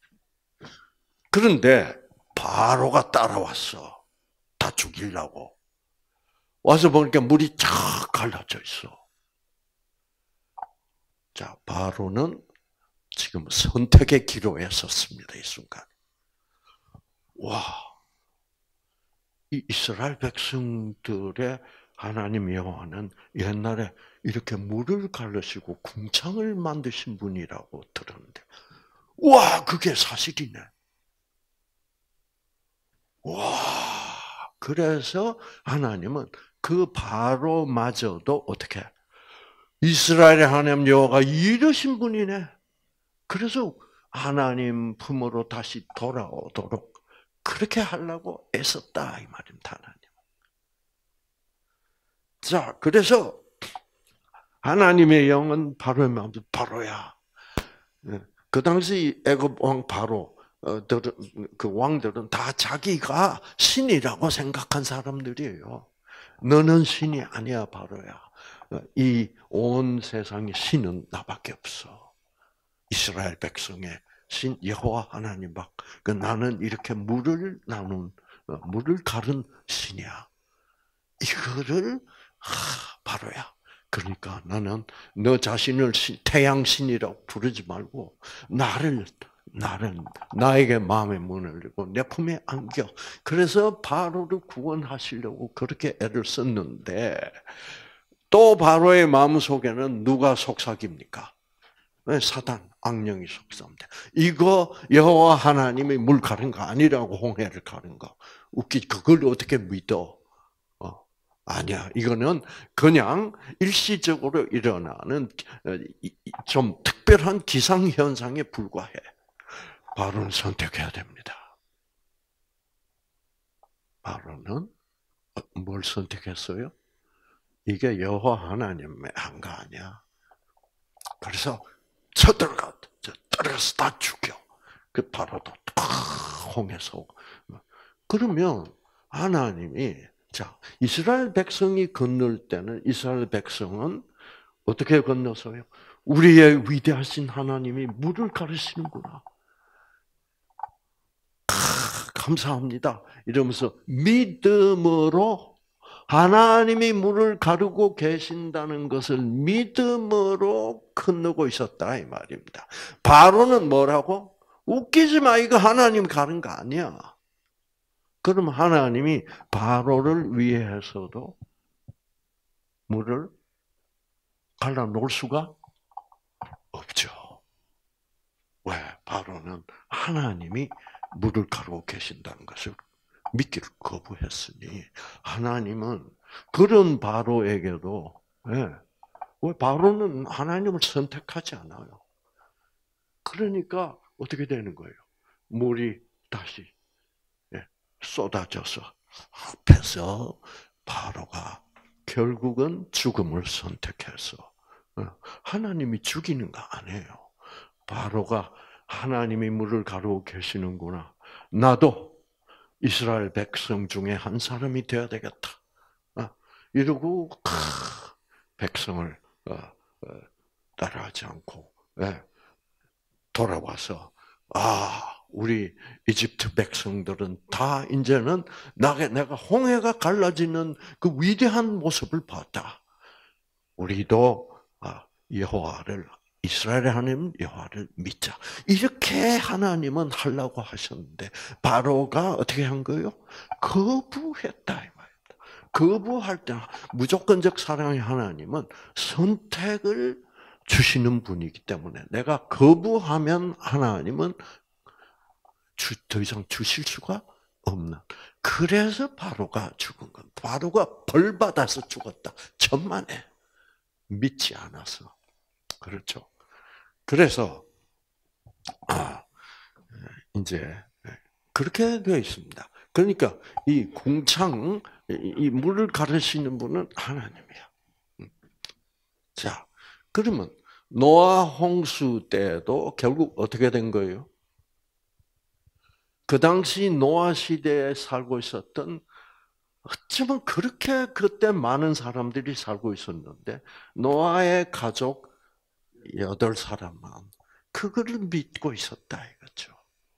그런데 바로가 따라왔어. 다 죽이려고. 와서 보니까 물이 쫙 갈라져 있어. 자, 바로는 지금 선택의 기로에 섰습니다. 이 순간. 와, 이 이스라엘 백성들의 하나님 여호와는 옛날에 이렇게 물을 갈르시고 궁창을 만드신 분이라고 들었는데, 와, 그게 사실이네. 와, 그래서 하나님은 그 바로마저도 어떻게 이스라엘의 하나님 여호와가 이러신 분이네. 그래서 하나님 품으로 다시 돌아오도록 그렇게 하려고 애썼다 이 말입니다. 하나님. 자, 그래서 하나님의 영은 바로의 마음도 바로야. 그 당시 애굽 왕 바로 그 왕들은 다 자기가 신이라고 생각한 사람들이에요. 너는 신이 아니야, 바로야. 이 온 세상의 신은 나밖에 없어. 이스라엘 백성의 신 여호와 하나님밖. 그 나는 이렇게 물을 나눈 물을 가른 신이야. 이거를 하, 바로야. 그러니까 나는 너 자신을 태양 신이라고 부르지 말고 나를 나를 나에게 마음의 문을 열고 내 품에 안겨. 그래서 바로를 구원하시려고 그렇게 애를 썼는데 또 바로의 마음 속에는 누가 속삭입니까? 사단, 악령이 속삭입니다. 이거 여호와 하나님이 물 가른 거 아니라고 홍해를 가른 거. 웃기 그걸 어떻게 믿어? 어, 아니야. 이거는 그냥 일시적으로 일어나는 좀 특별한 기상 현상에 불과해. 바로는 선택해야 됩니다. 바로는 뭘 선택했어요? 이게 여호와 하나님의 한 거 아니야. 그래서 쳐들어가, 떨어져서 다 죽여. 그 바로도 홍해서. 그러면 하나님이 자 이스라엘 백성이 건널 때는 이스라엘 백성은 어떻게 건너서요? 우리의 위대하신 하나님이 물을 가르치는구나. 감사합니다. 이러면서 믿음으로 하나님이 물을 가르고 계신다는 것을 믿음으로 건너고 있었다 이 말입니다. 바로는 뭐라고? 웃기지 마. 이거 하나님 가른 거 아니야. 그럼 하나님이 바로를 위해서도 물을 갈라 놓을 수가 없죠. 왜? 바로는 하나님이 물을 가르고 계신다는 것을 믿기를 거부했으니 하나님은 그런 바로에게도 예, 왜 바로는 하나님을 선택하지 않아요. 그러니까 어떻게 되는 거예요? 물이 다시 쏟아져서 합해서 바로가 결국은 죽음을 선택해서 하나님이 죽이는 거 아니에요. 바로가 하나님이 물을 가르고 계시는구나. 나도 이스라엘 백성 중에 한 사람이 되어야 되겠다. 이러고 백성을 따라하지 않고 돌아와서 아 우리 이집트 백성들은 다 이제는 내가 홍해가 갈라지는 그 위대한 모습을 봤다. 우리도 여호와를 이스라엘의 하나님 여호와를 믿자. 이렇게 하나님은 하려고 하셨는데 바로가 어떻게 한 거예요? 거부했다 이 말입니다. 거부할 때 무조건적 사랑의 하나님은 선택을 주시는 분이기 때문에 내가 거부하면 하나님은 주, 더 이상 주실 수가 없는. 그래서 바로가 죽은 건 바로가 벌 받아서 죽었다. 천만에 믿지 않아서. 그렇죠. 그래서 아 이제 그렇게 되어 있습니다. 그러니까 이 궁창 이 물을 가르치는 분은 하나님이야. 자, 그러면 노아 홍수 때도 결국 어떻게 된 거예요? 그 당시 노아 시대에 살고 있었던 어쩌면 그렇게 그때 많은 사람들이 살고 있었는데 노아의 가족 여덟 사람만 그거를 믿고 있었다 이거죠.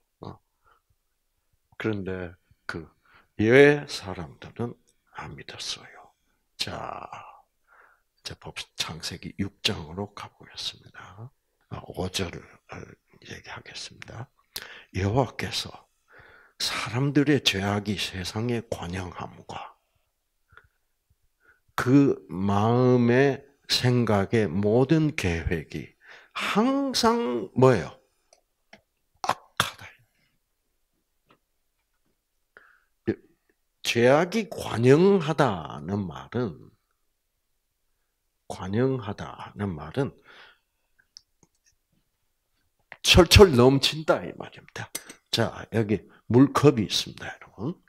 그런데 그 예외 사람들은 안 믿었어요. 자, 이제 법 창세기 육 장으로 가보겠습니다. 오 절을 얘기하겠습니다. 여호와께서 사람들의 죄악이 세상에 관영함과 그 마음의 생각의 모든 계획이 항상 뭐예요? 악하다. 죄악이 관영하다는 말은 관영하다는 말은 철철 넘친다 이 말입니다. 자, 여기 물컵이 있습니다, 여러분.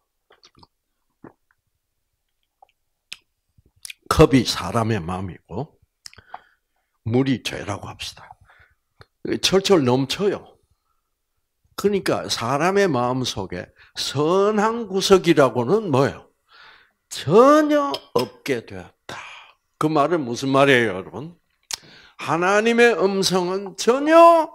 컵이 사람의 마음이고 물이 죄라고 합시다. 철철 넘쳐요. 그러니까 사람의 마음 속에 선한 구석이라고는 뭐예요? 전혀 없게 되었다. 그 말은 무슨 말이에요, 여러분? 하나님의 음성은 전혀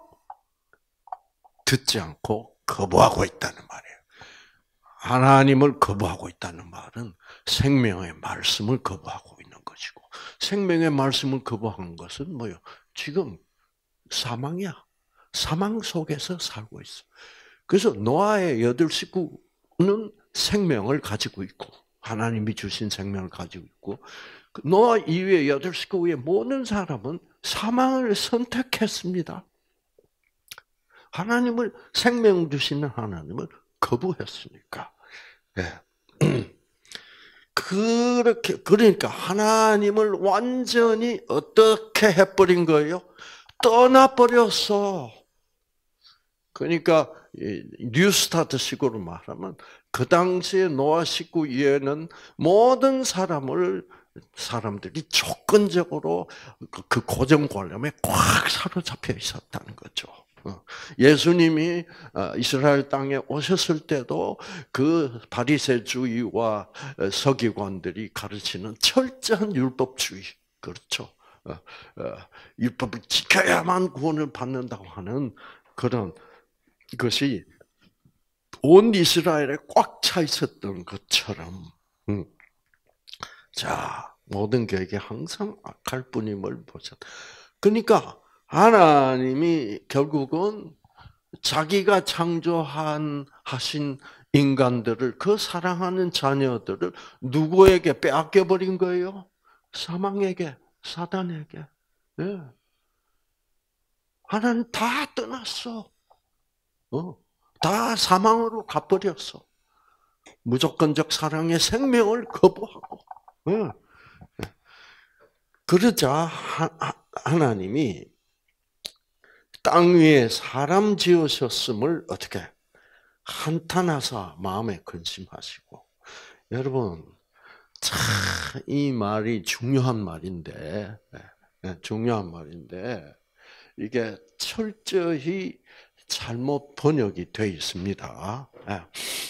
듣지 않고 거부하고 있다는 말이에요. 하나님을 거부하고 있다는 말은 생명의 말씀을 거부하고 있는 것이고, 생명의 말씀을 거부하는 것은 뭐예요? 지금 사망이야. 사망 속에서 살고 있어. 그래서 노아의 여덟 식구는 생명을 가지고 있고, 하나님이 주신 생명을 가지고 있고, 노아 이후의 여덟 식구의 모든 사람은 사망을 선택했습니다. 하나님을 생명 주시는 하나님을 거부했으니까. 네. 그렇게 그러니까 하나님을 완전히 어떻게 해버린 거예요? 떠나버렸어. 그러니까 뉴스타트식으로 말하면 그 당시에 노아 식구 이외에는 모든 사람을 사람들이 조건적으로 그 고정관념에 꽉 사로잡혀 있었다는 거죠. 예수님이 이스라엘 땅에 오셨을 때도 그 바리새주의와 서기관들이 가르치는 철저한 율법주의, 그렇죠. 율법을 지켜야만 구원을 받는다고 하는 그런 것이 온 이스라엘에 꽉 차 있었던 것처럼, 자, 모든 계획이 항상 악할 뿐임을 보셨다. 그러니까 하나님이 결국은 자기가 창조한 하신 인간들을, 그 사랑하는 자녀들을 누구에게 빼앗겨 버린 거예요? 사망에게, 사단에게. 네. 하나님 다 떠났어. 어, 다 사망으로 가버렸어. 무조건적 사랑의 생명을 거부하고. 네. 그러자 하나님이 땅 위에 사람 지으셨음을 어떻게 한탄하사 마음에 근심하시고. 여러분, 참 이 말이 중요한 말인데, 예, 중요한 말인데 이게 철저히 잘못 번역이 되어 있습니다. 예.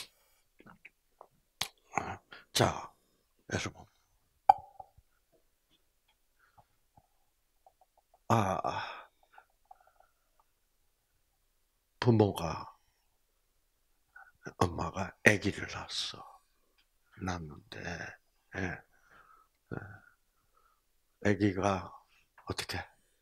자, 여러분, 아 부모가 엄마가 아기를 낳았어. 낳는데, 예, 아기가 어떻게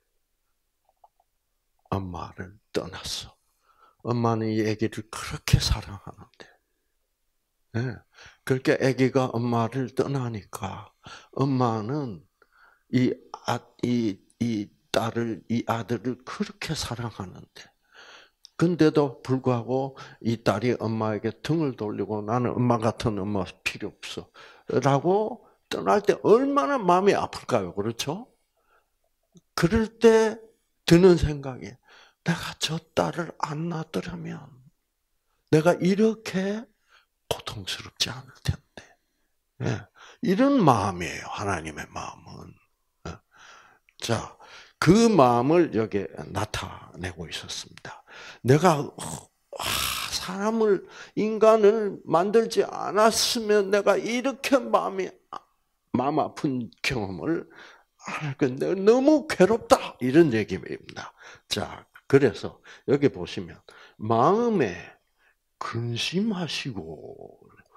엄마를 떠났어. 엄마는 이 아기를 그렇게 사랑하는데, 예, 그렇게 아기가 엄마를 떠나니까 엄마는 이 아, 이, 이 딸을, 이 아들을 그렇게 사랑하는데, 근데도 불구하고 이 딸이 엄마에게 등을 돌리고 나는 엄마 같은 엄마 필요 없어. 라고 떠날 때 얼마나 마음이 아플까요? 그렇죠? 그럴 때 드는 생각이, 내가 저 딸을 안 낳았더라면 내가 이렇게 고통스럽지 않을 텐데. 예. 이런 마음이에요. 하나님의 마음은. 예. 자, 그 마음을 여기에 나타내고 있었습니다. 내가 사람을, 인간을 만들지 않았으면 내가 이렇게 마음이, 마음 아픈 경험을 안 할 건데 너무 괴롭다. 이런 얘기입니다. 자, 그래서 여기 보시면 마음에 근심하시고,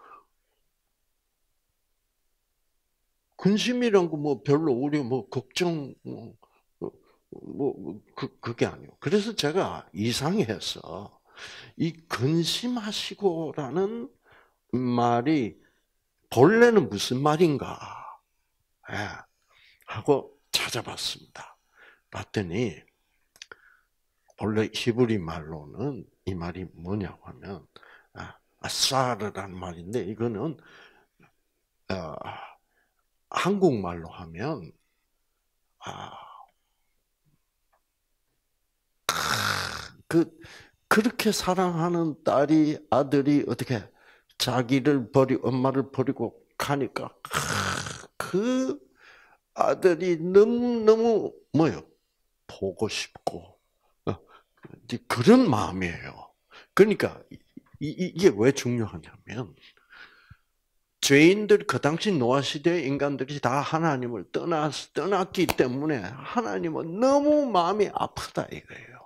근심이란 거 뭐 별로 우리 뭐 걱정 뭐, 뭐 그, 그게 아니고. 그래서 제가 이상해서 이 근심하시고라는 말이 본래는 무슨 말인가 예, 하고 찾아봤습니다. 봤더니 본래 히브리 말로는 이 말이 뭐냐고 하면 아사르라는 말인데 이거는 어, 한국말로 하면 아, 그 그렇게 사랑하는 딸이 아들이 어떻게 자기를 버리 엄마를 버리고 가니까 그 아들이 너무 너무 뭐요 보고 싶고 그런 마음이에요. 그러니까 이게 왜 중요하냐면 죄인들 그 당시 노아 시대 인간들이 다 하나님을 떠났 떠났기 때문에 하나님은 너무 마음이 아프다 이거예요.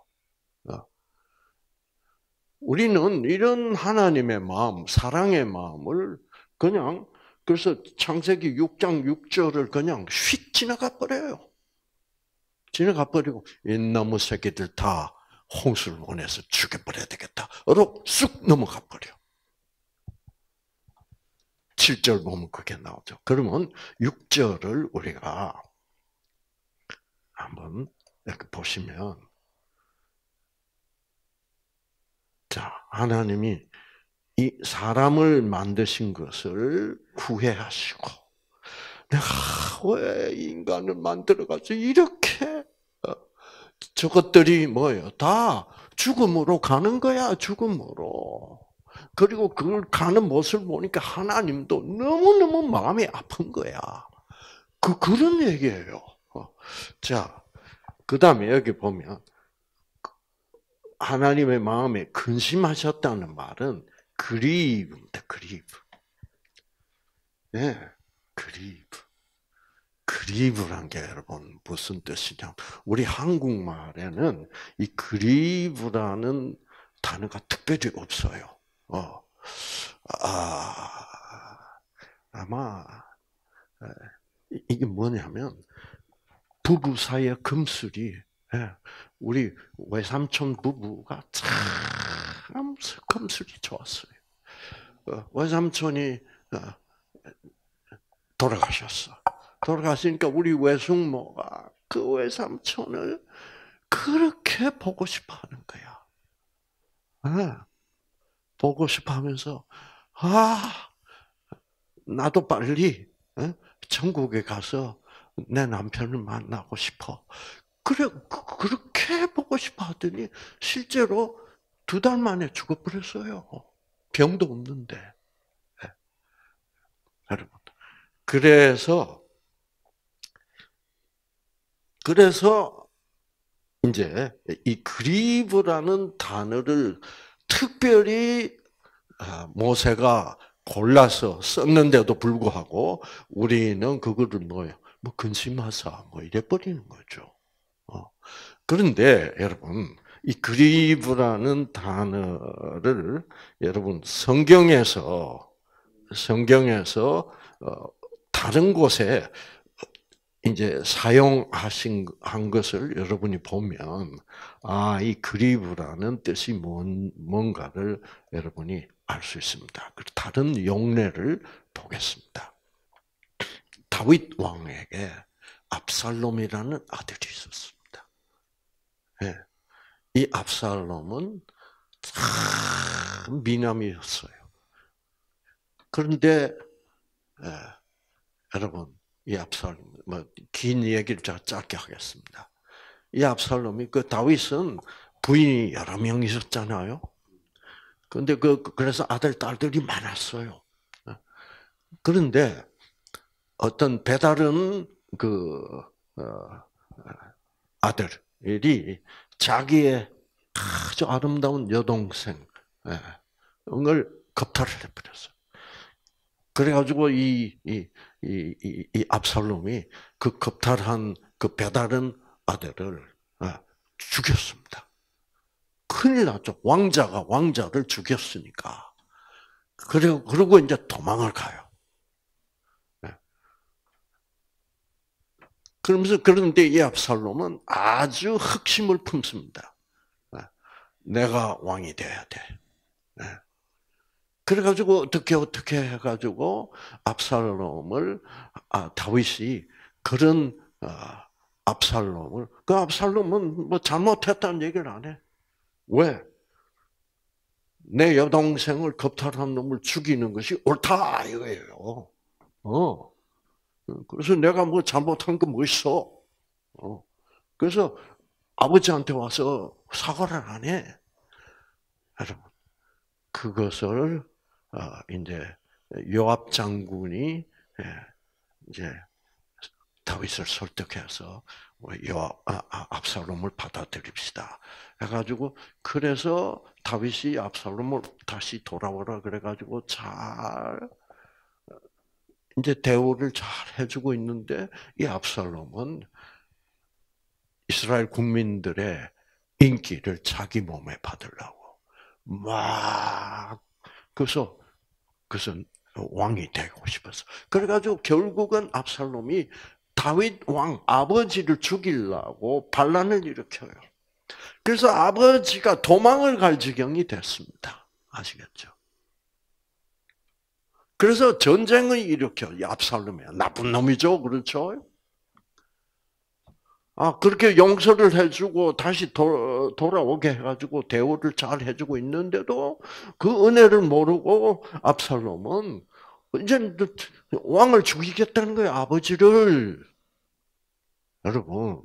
우리는 이런 하나님의 마음, 사랑의 마음을 그냥 그래서 창세기 육 장 육 절을 그냥 휙 지나가 버려요. 지나가 버리고 이나무 새끼들 다 홍수를 보내서 죽여버려야 되겠다.로 쑥 넘어가 버려. 칠 절 보면 그게 나오죠. 그러면 육 절을 우리가 한번 이렇게 보시면 자, 하나님이 이 사람을 만드신 것을 후회하시고 내가 왜 인간을 만들어가지고 이렇게 저것들이 뭐예요? 다 죽음으로 가는 거야, 죽음으로. 그리고 그걸 가는 모습을 보니까 하나님도 너무너무 마음이 아픈 거야. 그, 그런 얘기예요. 자, 그 다음에 여기 보면, 하나님의 마음에 근심하셨다는 말은 grieve입니다, grieve. 예, grieve. grieve란 게 여러분 무슨 뜻이냐? 우리 한국말에는 이 grieve라는 단어가 특별히 없어요. 어, 아, 아마 이게 뭐냐면 부부 사이의 금슬이 우리 외삼촌 부부가 참 금슬이 좋았어요. 외삼촌이 돌아가셨어. 돌아가시니까 우리 외숙모가 그 외삼촌을 그렇게 보고 싶어하는 거야. 네. 보고 싶어하면서 아 나도 빨리 천국에 가서 내 남편을 만나고 싶어. 그래 그렇게 보고 싶어하더니 실제로 두 달 만에 죽어버렸어요. 병도 없는데. 네. 여러분. 그래서, 그래서, 이제, 이 그리브라는 단어를 특별히 모세가 골라서 썼는데도 불구하고, 우리는 그거를 뭐예요? 뭐, 근심하사, 뭐, 이래버리는 거죠. 어. 그런데, 여러분, 이 그리브라는 단어를 여러분 성경에서 성경에서 다른 곳에 이제 사용하신 한 것을 여러분이 보면 아, 이 그리브라는 뜻이 뭔 뭔가를 여러분이 알 수 있습니다. 다른 용례를 보겠습니다. 다윗 왕에게 압살롬이라는 아들이 있었습니다. 네. 이 압살롬은 참 미남이었어요. 그런데 예, 여러분 이 압살롬 뭐 긴 얘기를 제가 짧게 하겠습니다. 이 압살롬이 그 다윗은 부인이 여러 명 있었잖아요. 그런데 그 그래서 아들 딸들이 많았어요. 그런데 어떤 배다른 그 어, 아들이 자기의 아주 아름다운 여동생을 겁탈을 해버렸어요. 그래가지고 이, 이, 이, 이, 이 압살롬이 그 겁탈한 그 배다른 아들을 죽였습니다. 큰일 났죠. 왕자가 왕자를 죽였으니까. 그리고, 그리고 이제 도망을 가요. 그러면서, 그런데 이 압살롬은 아주 흑심을 품습니다. 내가 왕이 돼야 돼. 그래가지고 어떻게 어떻게 해가지고 압살롬을 아, 다윗이 그런 아, 압살롬을 그 압살롬은 뭐 잘못했다는 얘기를 안 해. 왜? 내 여동생을 겁탈한 놈을 죽이는 것이 옳다 이거예요. 어. 그래서 내가 뭐 잘못한 거 뭐 있어? 어. 그래서 아버지한테 와서 사과를 안 해. 여러분, 그것을 어, 이제 요압 장군이 이제 다윗을 설득해서 요압 아, 아, 압살롬을 받아들입시다. 해가지고 그래서 다윗이 압살롬을 다시 돌아오라 그래가지고 잘 이제 대우를 잘 해주고 있는데 이 압살롬은 이스라엘 국민들의 인기를 자기 몸에 받으려고 막 그래서 그래서 왕이 되고 싶었어. 그래가지고 결국은 압살롬이 다윗 왕 아버지를 죽이려고 반란을 일으켜요. 그래서 아버지가 도망을 갈 지경이 됐습니다. 아시겠죠? 그래서 전쟁을 일으켜. 압살롬이 나쁜 놈이죠, 그렇죠? 아, 그렇게 용서를 해주고 다시 도, 돌아오게 해가지고 대우를 잘 해주고 있는데도 그 은혜를 모르고 압살롬은 이제 왕을 죽이겠다는 거예요, 아버지를. 여러분.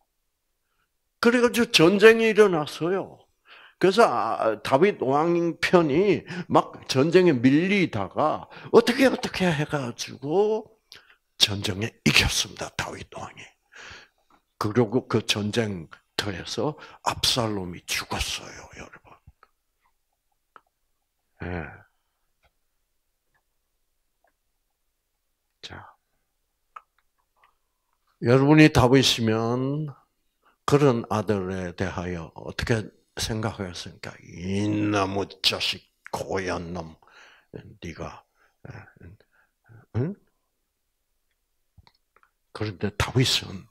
그래가지고 전쟁이 일어났어요. 그래서 다윗 왕 편이 막 전쟁에 밀리다가 어떻게 어떻게 해가지고 전쟁에 이겼습니다, 다윗 왕이. 그리고 그 전쟁터에서 압살롬이 죽었어요, 여러분. 네. 자, 여러분이 다윗이면 그런 아들에 대하여 어떻게 생각하였습니까? 이놈의 자식, 고얀 놈, 네가, 응? 그런데 다윗은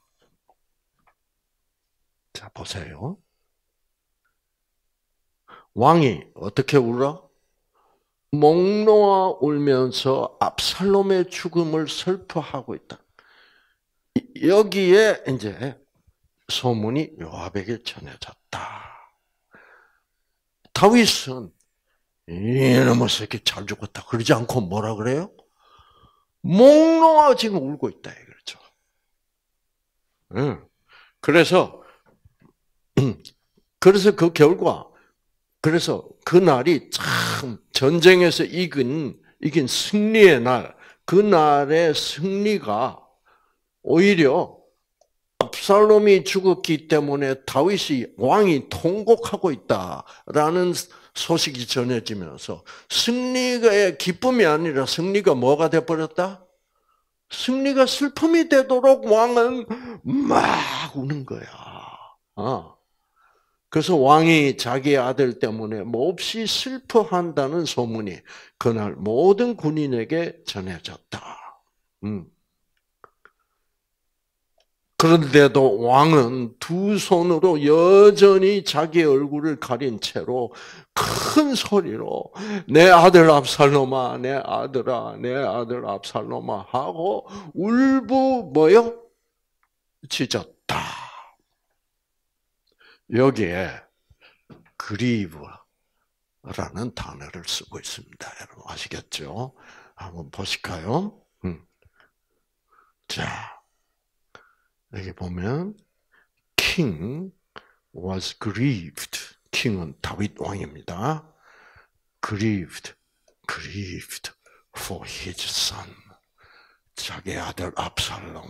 자, 보세요. 왕이 어떻게 울어? 목 놓아 울면서 압살롬의 죽음을 슬퍼하고 있다. 여기에 이제 소문이 요압에게 전해졌다. 다윗은 이놈의 새끼 잘 죽었다. 그러지 않고 뭐라 그래요? 목 놓아 지금 울고 있다. 그렇죠. 응. 그래서 그래서 그 결과, 그래서 그 날이 참 전쟁에서 이긴 이긴 승리의 날, 그 날의 승리가 오히려 압살롬이 죽었기 때문에 다윗이 왕이 통곡하고 있다라는 소식이 전해지면서 승리의 기쁨이 아니라 승리가 뭐가 되어버렸다? 승리가 슬픔이 되도록 왕은 막 우는 거야. 어. 그래서 왕이 자기 아들 때문에 몹시 슬퍼한다는 소문이 그날 모든 군인에게 전해졌다. 음. 그런데도 왕은 두 손으로 여전히 자기 얼굴을 가린 채로 큰 소리로 내 아들 압살롬아, 내 아들아, 내 아들 압살롬아 하고 울부 뭐요? 짖었다. 여기에 grieve라는 단어를 쓰고 있습니다. 여러분 아시겠죠? 한번 보실까요? 음. 자. 여기 보면 king was grieved. 킹은 다윗 왕입니다. grieved, grieved for his son. 자기 아들 압살롬을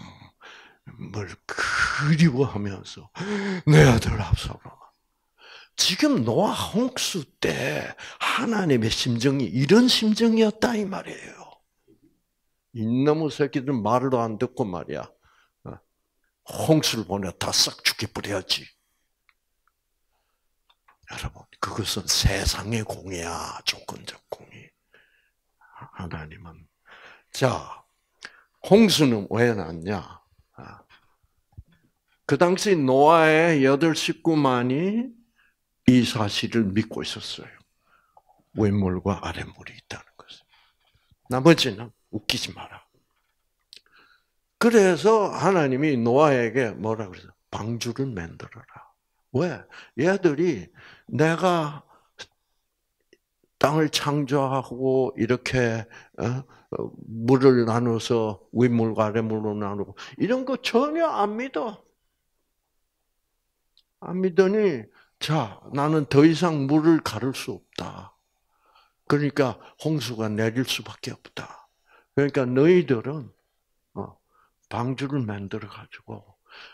그리워하면서 내 아들 압살롬. 지금 노아 홍수 때 하나님의 심정이 이런 심정이었다 이 말이에요. 이놈의 새끼들 말도 안 듣고 말이야. 홍수를 보내 다 싹 죽여버려야지. 여러분, 그것은 세상의 공이야, 조건적 공이. 하나님은. 자, 홍수는 왜 났냐? 그 당시 노아의 여덟 식구만이 이 사실을 믿고 있었어요. 윗물과 아랫물이 있다는 것을. 나머지는 웃기지 마라. 그래서 하나님이 노아에게 뭐라 그랬어요? 방주를 만들어라. 왜? 얘들이 내가 땅을 창조하고 이렇게 물을 나눠서 윗물과 아랫물로 나누고 이런 거 전혀 안 믿어. 안 믿더니 자, 나는 더 이상 물을 가를 수 없다. 그러니까 홍수가 내릴 수밖에 없다. 그러니까 너희들은 방주를 만들어 가지고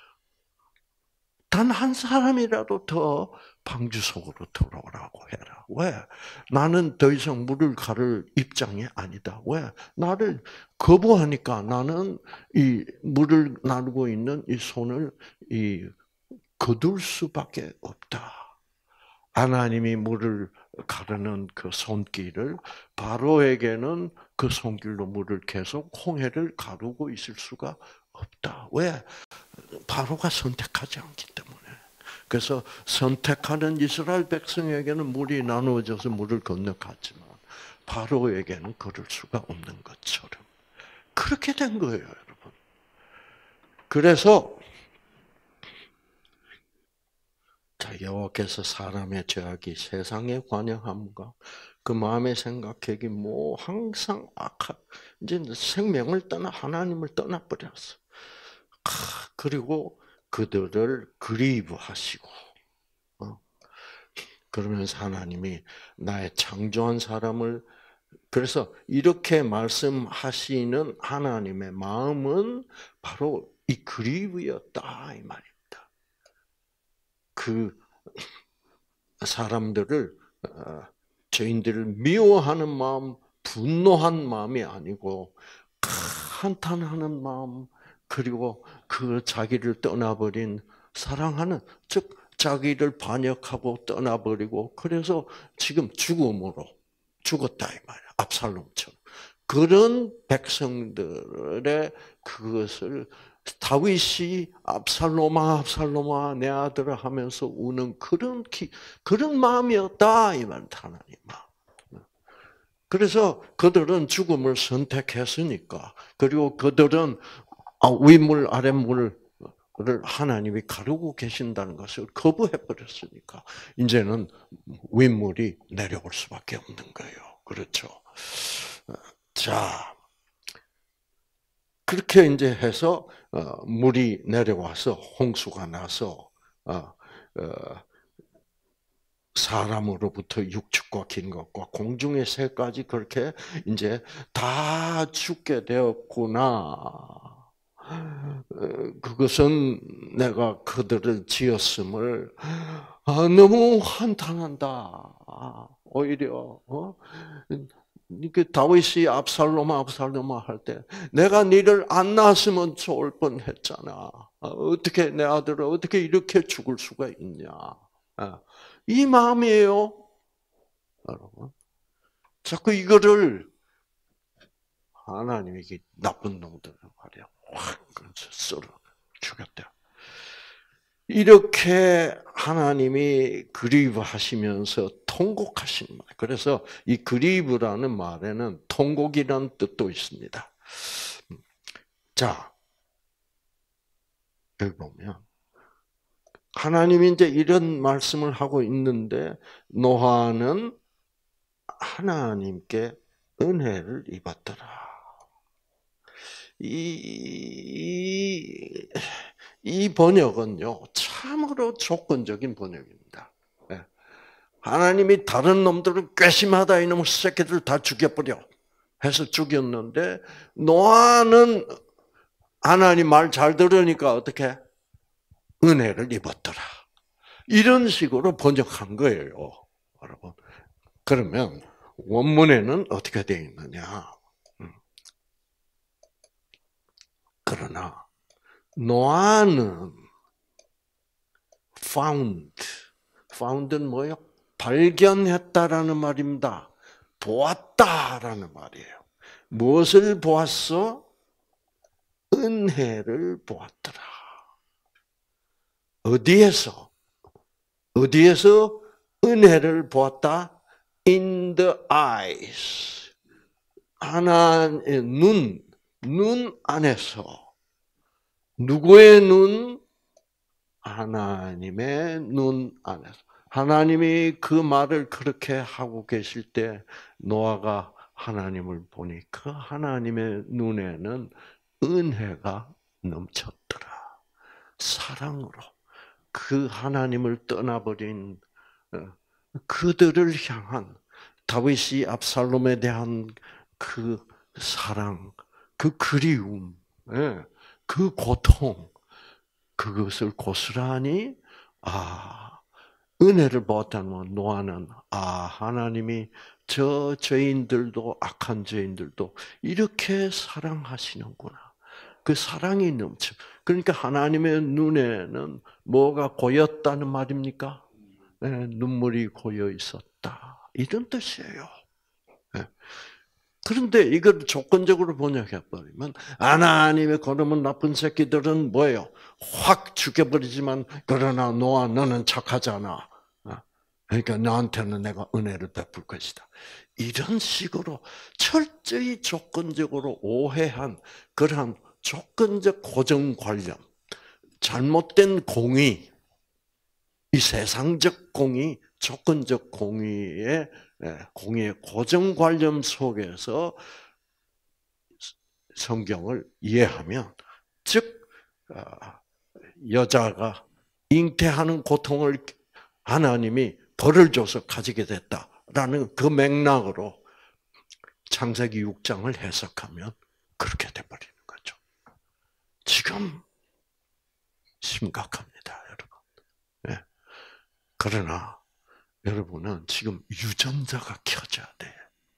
단 한 사람이라도 더 방주 속으로 들어오라고 해라. 왜? 나는 더 이상 물을 가를 입장이 아니다. 왜? 나를 거부하니까 나는 이 물을 나누고 있는 이 손을 이 거둘 수밖에 없다. 하나님이 물을 가르는 그 손길을 바로에게는 그 손길로 물을 계속 홍해를 가르고 있을 수가 없다. 왜? 바로가 선택하지 않기 때문에. 그래서 선택하는 이스라엘 백성에게는 물이 나누어져서 물을 건너갔지만 바로에게는 그럴 수가 없는 것처럼 그렇게 된 거예요, 여러분. 그래서 자, 여호와께서 사람의 죄악이 세상에 관영함과 그 마음의 생각하기 뭐 항상 악한 이제 생명을 떠나 하나님을 떠나 버렸어. 그리고 그들을 그리워하시고 어? 그러면서 하나님이 나의 창조한 사람을 그래서 이렇게 말씀하시는 하나님의 마음은 바로 이 그리움이었다 이 말입니다. 그 사람들을 죄인들을 미워하는 마음, 분노한 마음이 아니고 한탄하는 마음, 그리고 그 자기를 떠나버린 사랑하는, 즉 자기를 반역하고 떠나버리고 그래서 지금 죽음으로 죽었다 이 말이야. 압살롬처럼. 그런 백성들의 그것을 다윗이 압살롬아 압살롬아 내 아들아 하면서 우는 그런 기, 그런 마음이었다 이 말 하나님 마음. 그래서 그들은 죽음을 선택했으니까 그리고 그들은 윗물 아랫물을 하나님이 가르고 계신다는 것을 거부해 버렸으니까 이제는 윗물이 내려올 수밖에 없는 거예요. 그렇죠? 자. 그렇게 이제 해서 물이 내려와서 홍수가 나서 사람으로부터 육축과 긴 것과 공중의 새까지 그렇게 이제 다 죽게 되었구나. 그것은 내가 그들을 지었음을 아, 너무 한탄한다. 오히려 어? 이게 다윗이 압살롬아 압살롬아 할 때 내가 너를 안 낳았으면 좋을 뻔했잖아. 어떻게 내 아들을 어떻게 이렇게 죽을 수가 있냐. 이 마음이에요, 여러분. 자꾸 이거를 하나님이 나쁜 놈들을 말이야 확 썰어 죽였다. 이렇게 하나님이 그리브하시면서 통곡하신 말. 그래서 이 그리브라는 말에는 통곡이라는 뜻도 있습니다. 자, 여기 보면 하나님이 이제 이런 말씀을 하고 있는데 노아는 하나님께 은혜를 입었더라. 이, 이 번역은요, 참으로 조건적인 번역입니다. 하나님이 다른 놈들을 괘씸하다 이놈의 새끼들 다 죽여버려 해서 죽였는데 노아는 하나님 말 잘 들으니까 어떻게? 은혜를 입었더라. 이런 식으로 번역한 거예요, 여러분. 그러면 원문에는 어떻게 되어 있느냐? 그러나 노아는 found, found는 뭐예요? 발견했다라는 말입니다. 보았다라는 말이에요. 무엇을 보았어? 은혜를 보았더라. 어디에서? 어디에서 은혜를 보았다? In the eyes. 하나의 눈, 눈 안에서. 누구의 눈? 하나님의 눈 안에서. 하나님이 그 말을 그렇게 하고 계실 때 노아가 하나님을 보니 그 하나님의 눈에는 은혜가 넘쳤더라. 사랑으로 그 하나님을 떠나버린 그들을 향한 다윗이 압살롬에 대한 그 사랑, 그 그리움, 그 고통, 그것을 고스란히 아 은혜를 보았다는 노아는 아 하나님이 저 죄인들도 악한 죄인들도 이렇게 사랑하시는구나. 그 사랑이 넘쳐. 그러니까 하나님의 눈에는 뭐가 고였다는 말입니까? 네, 눈물이 고여 있었다. 이런 뜻이에요. 네. 그런데 이걸 조건적으로 번역해버리면 하나님의 그놈은 나쁜 새끼들은 뭐예요? 확 죽여버리지만 그러나 노아 너는 착하잖아. 그러니까 너한테는 내가 은혜를 베풀 것이다. 이런 식으로 철저히 조건적으로 오해한 그러한 조건적 고정관념, 잘못된 공의, 이 세상적 공의, 조건적 공의의 공의의 고정관념 속에서 성경을 이해하면, 즉 여자가 잉태하는 고통을 하나님이 벌을 줘서 가지게 됐다라는 그 맥락으로 창세기 육 장을 해석하면 그렇게 돼버리는 거죠. 지금 심각합니다, 여러분. 네. 그러나 여러분은 지금 유전자가 켜져야 돼.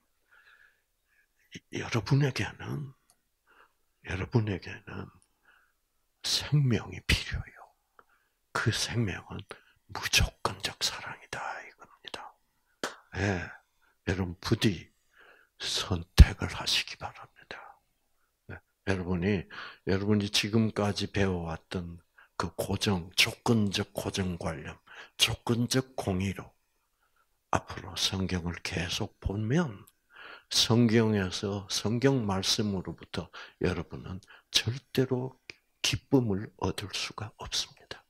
여러분에게는 여러분에게는 생명이 필요해요. 그 생명은 무조건적 사랑이다 이겁니다. 네. 여러분 부디 선택을 하시기 바랍니다. 네. 여러분이 여러분이 지금까지 배워왔던 그 고정, 조건적 고정관념, 조건적 공의로 앞으로 성경을 계속 보면 성경에서 성경 말씀으로부터 여러분은 절대로 기쁨을 얻을 수가 없습니다.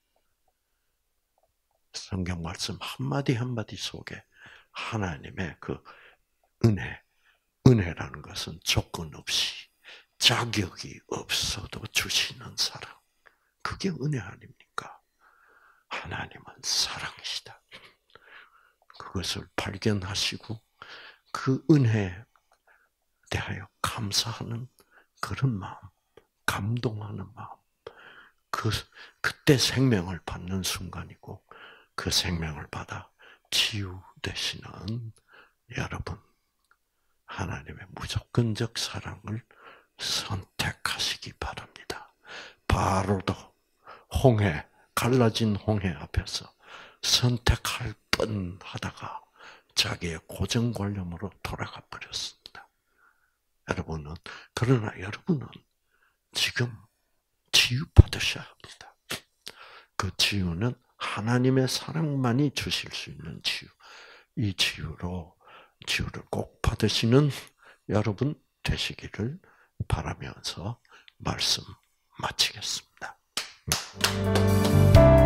성경 말씀 한마디 한마디 속에 하나님의 그 은혜, 은혜라는 것은 조건 없이 자격이 없어도 주시는 사랑. 그게 은혜 아닙니까? 하나님은 사랑이시다. 그것을 발견하시고 그 은혜에 대하여 감사하는 그런 마음, 감동하는 마음. 그, 그때 생명을 받는 순간이고 그 생명을 받아 치유되시는 여러분, 하나님의 무조건적 사랑을 선택하시기 바랍니다. 바로도 홍해, 갈라진 홍해 앞에서 선택할 뻔하다가 자기의 고정관념으로 돌아가 버렸습니다. 여러분은, 그러나 여러분은 지금 치유받으셔야 합니다. 그 치유는 하나님의 사랑만이 주실 수 있는 치유. 이 치유로, 치유를 꼭 받으시는 여러분 되시기를 바라면서 말씀 마치겠습니다.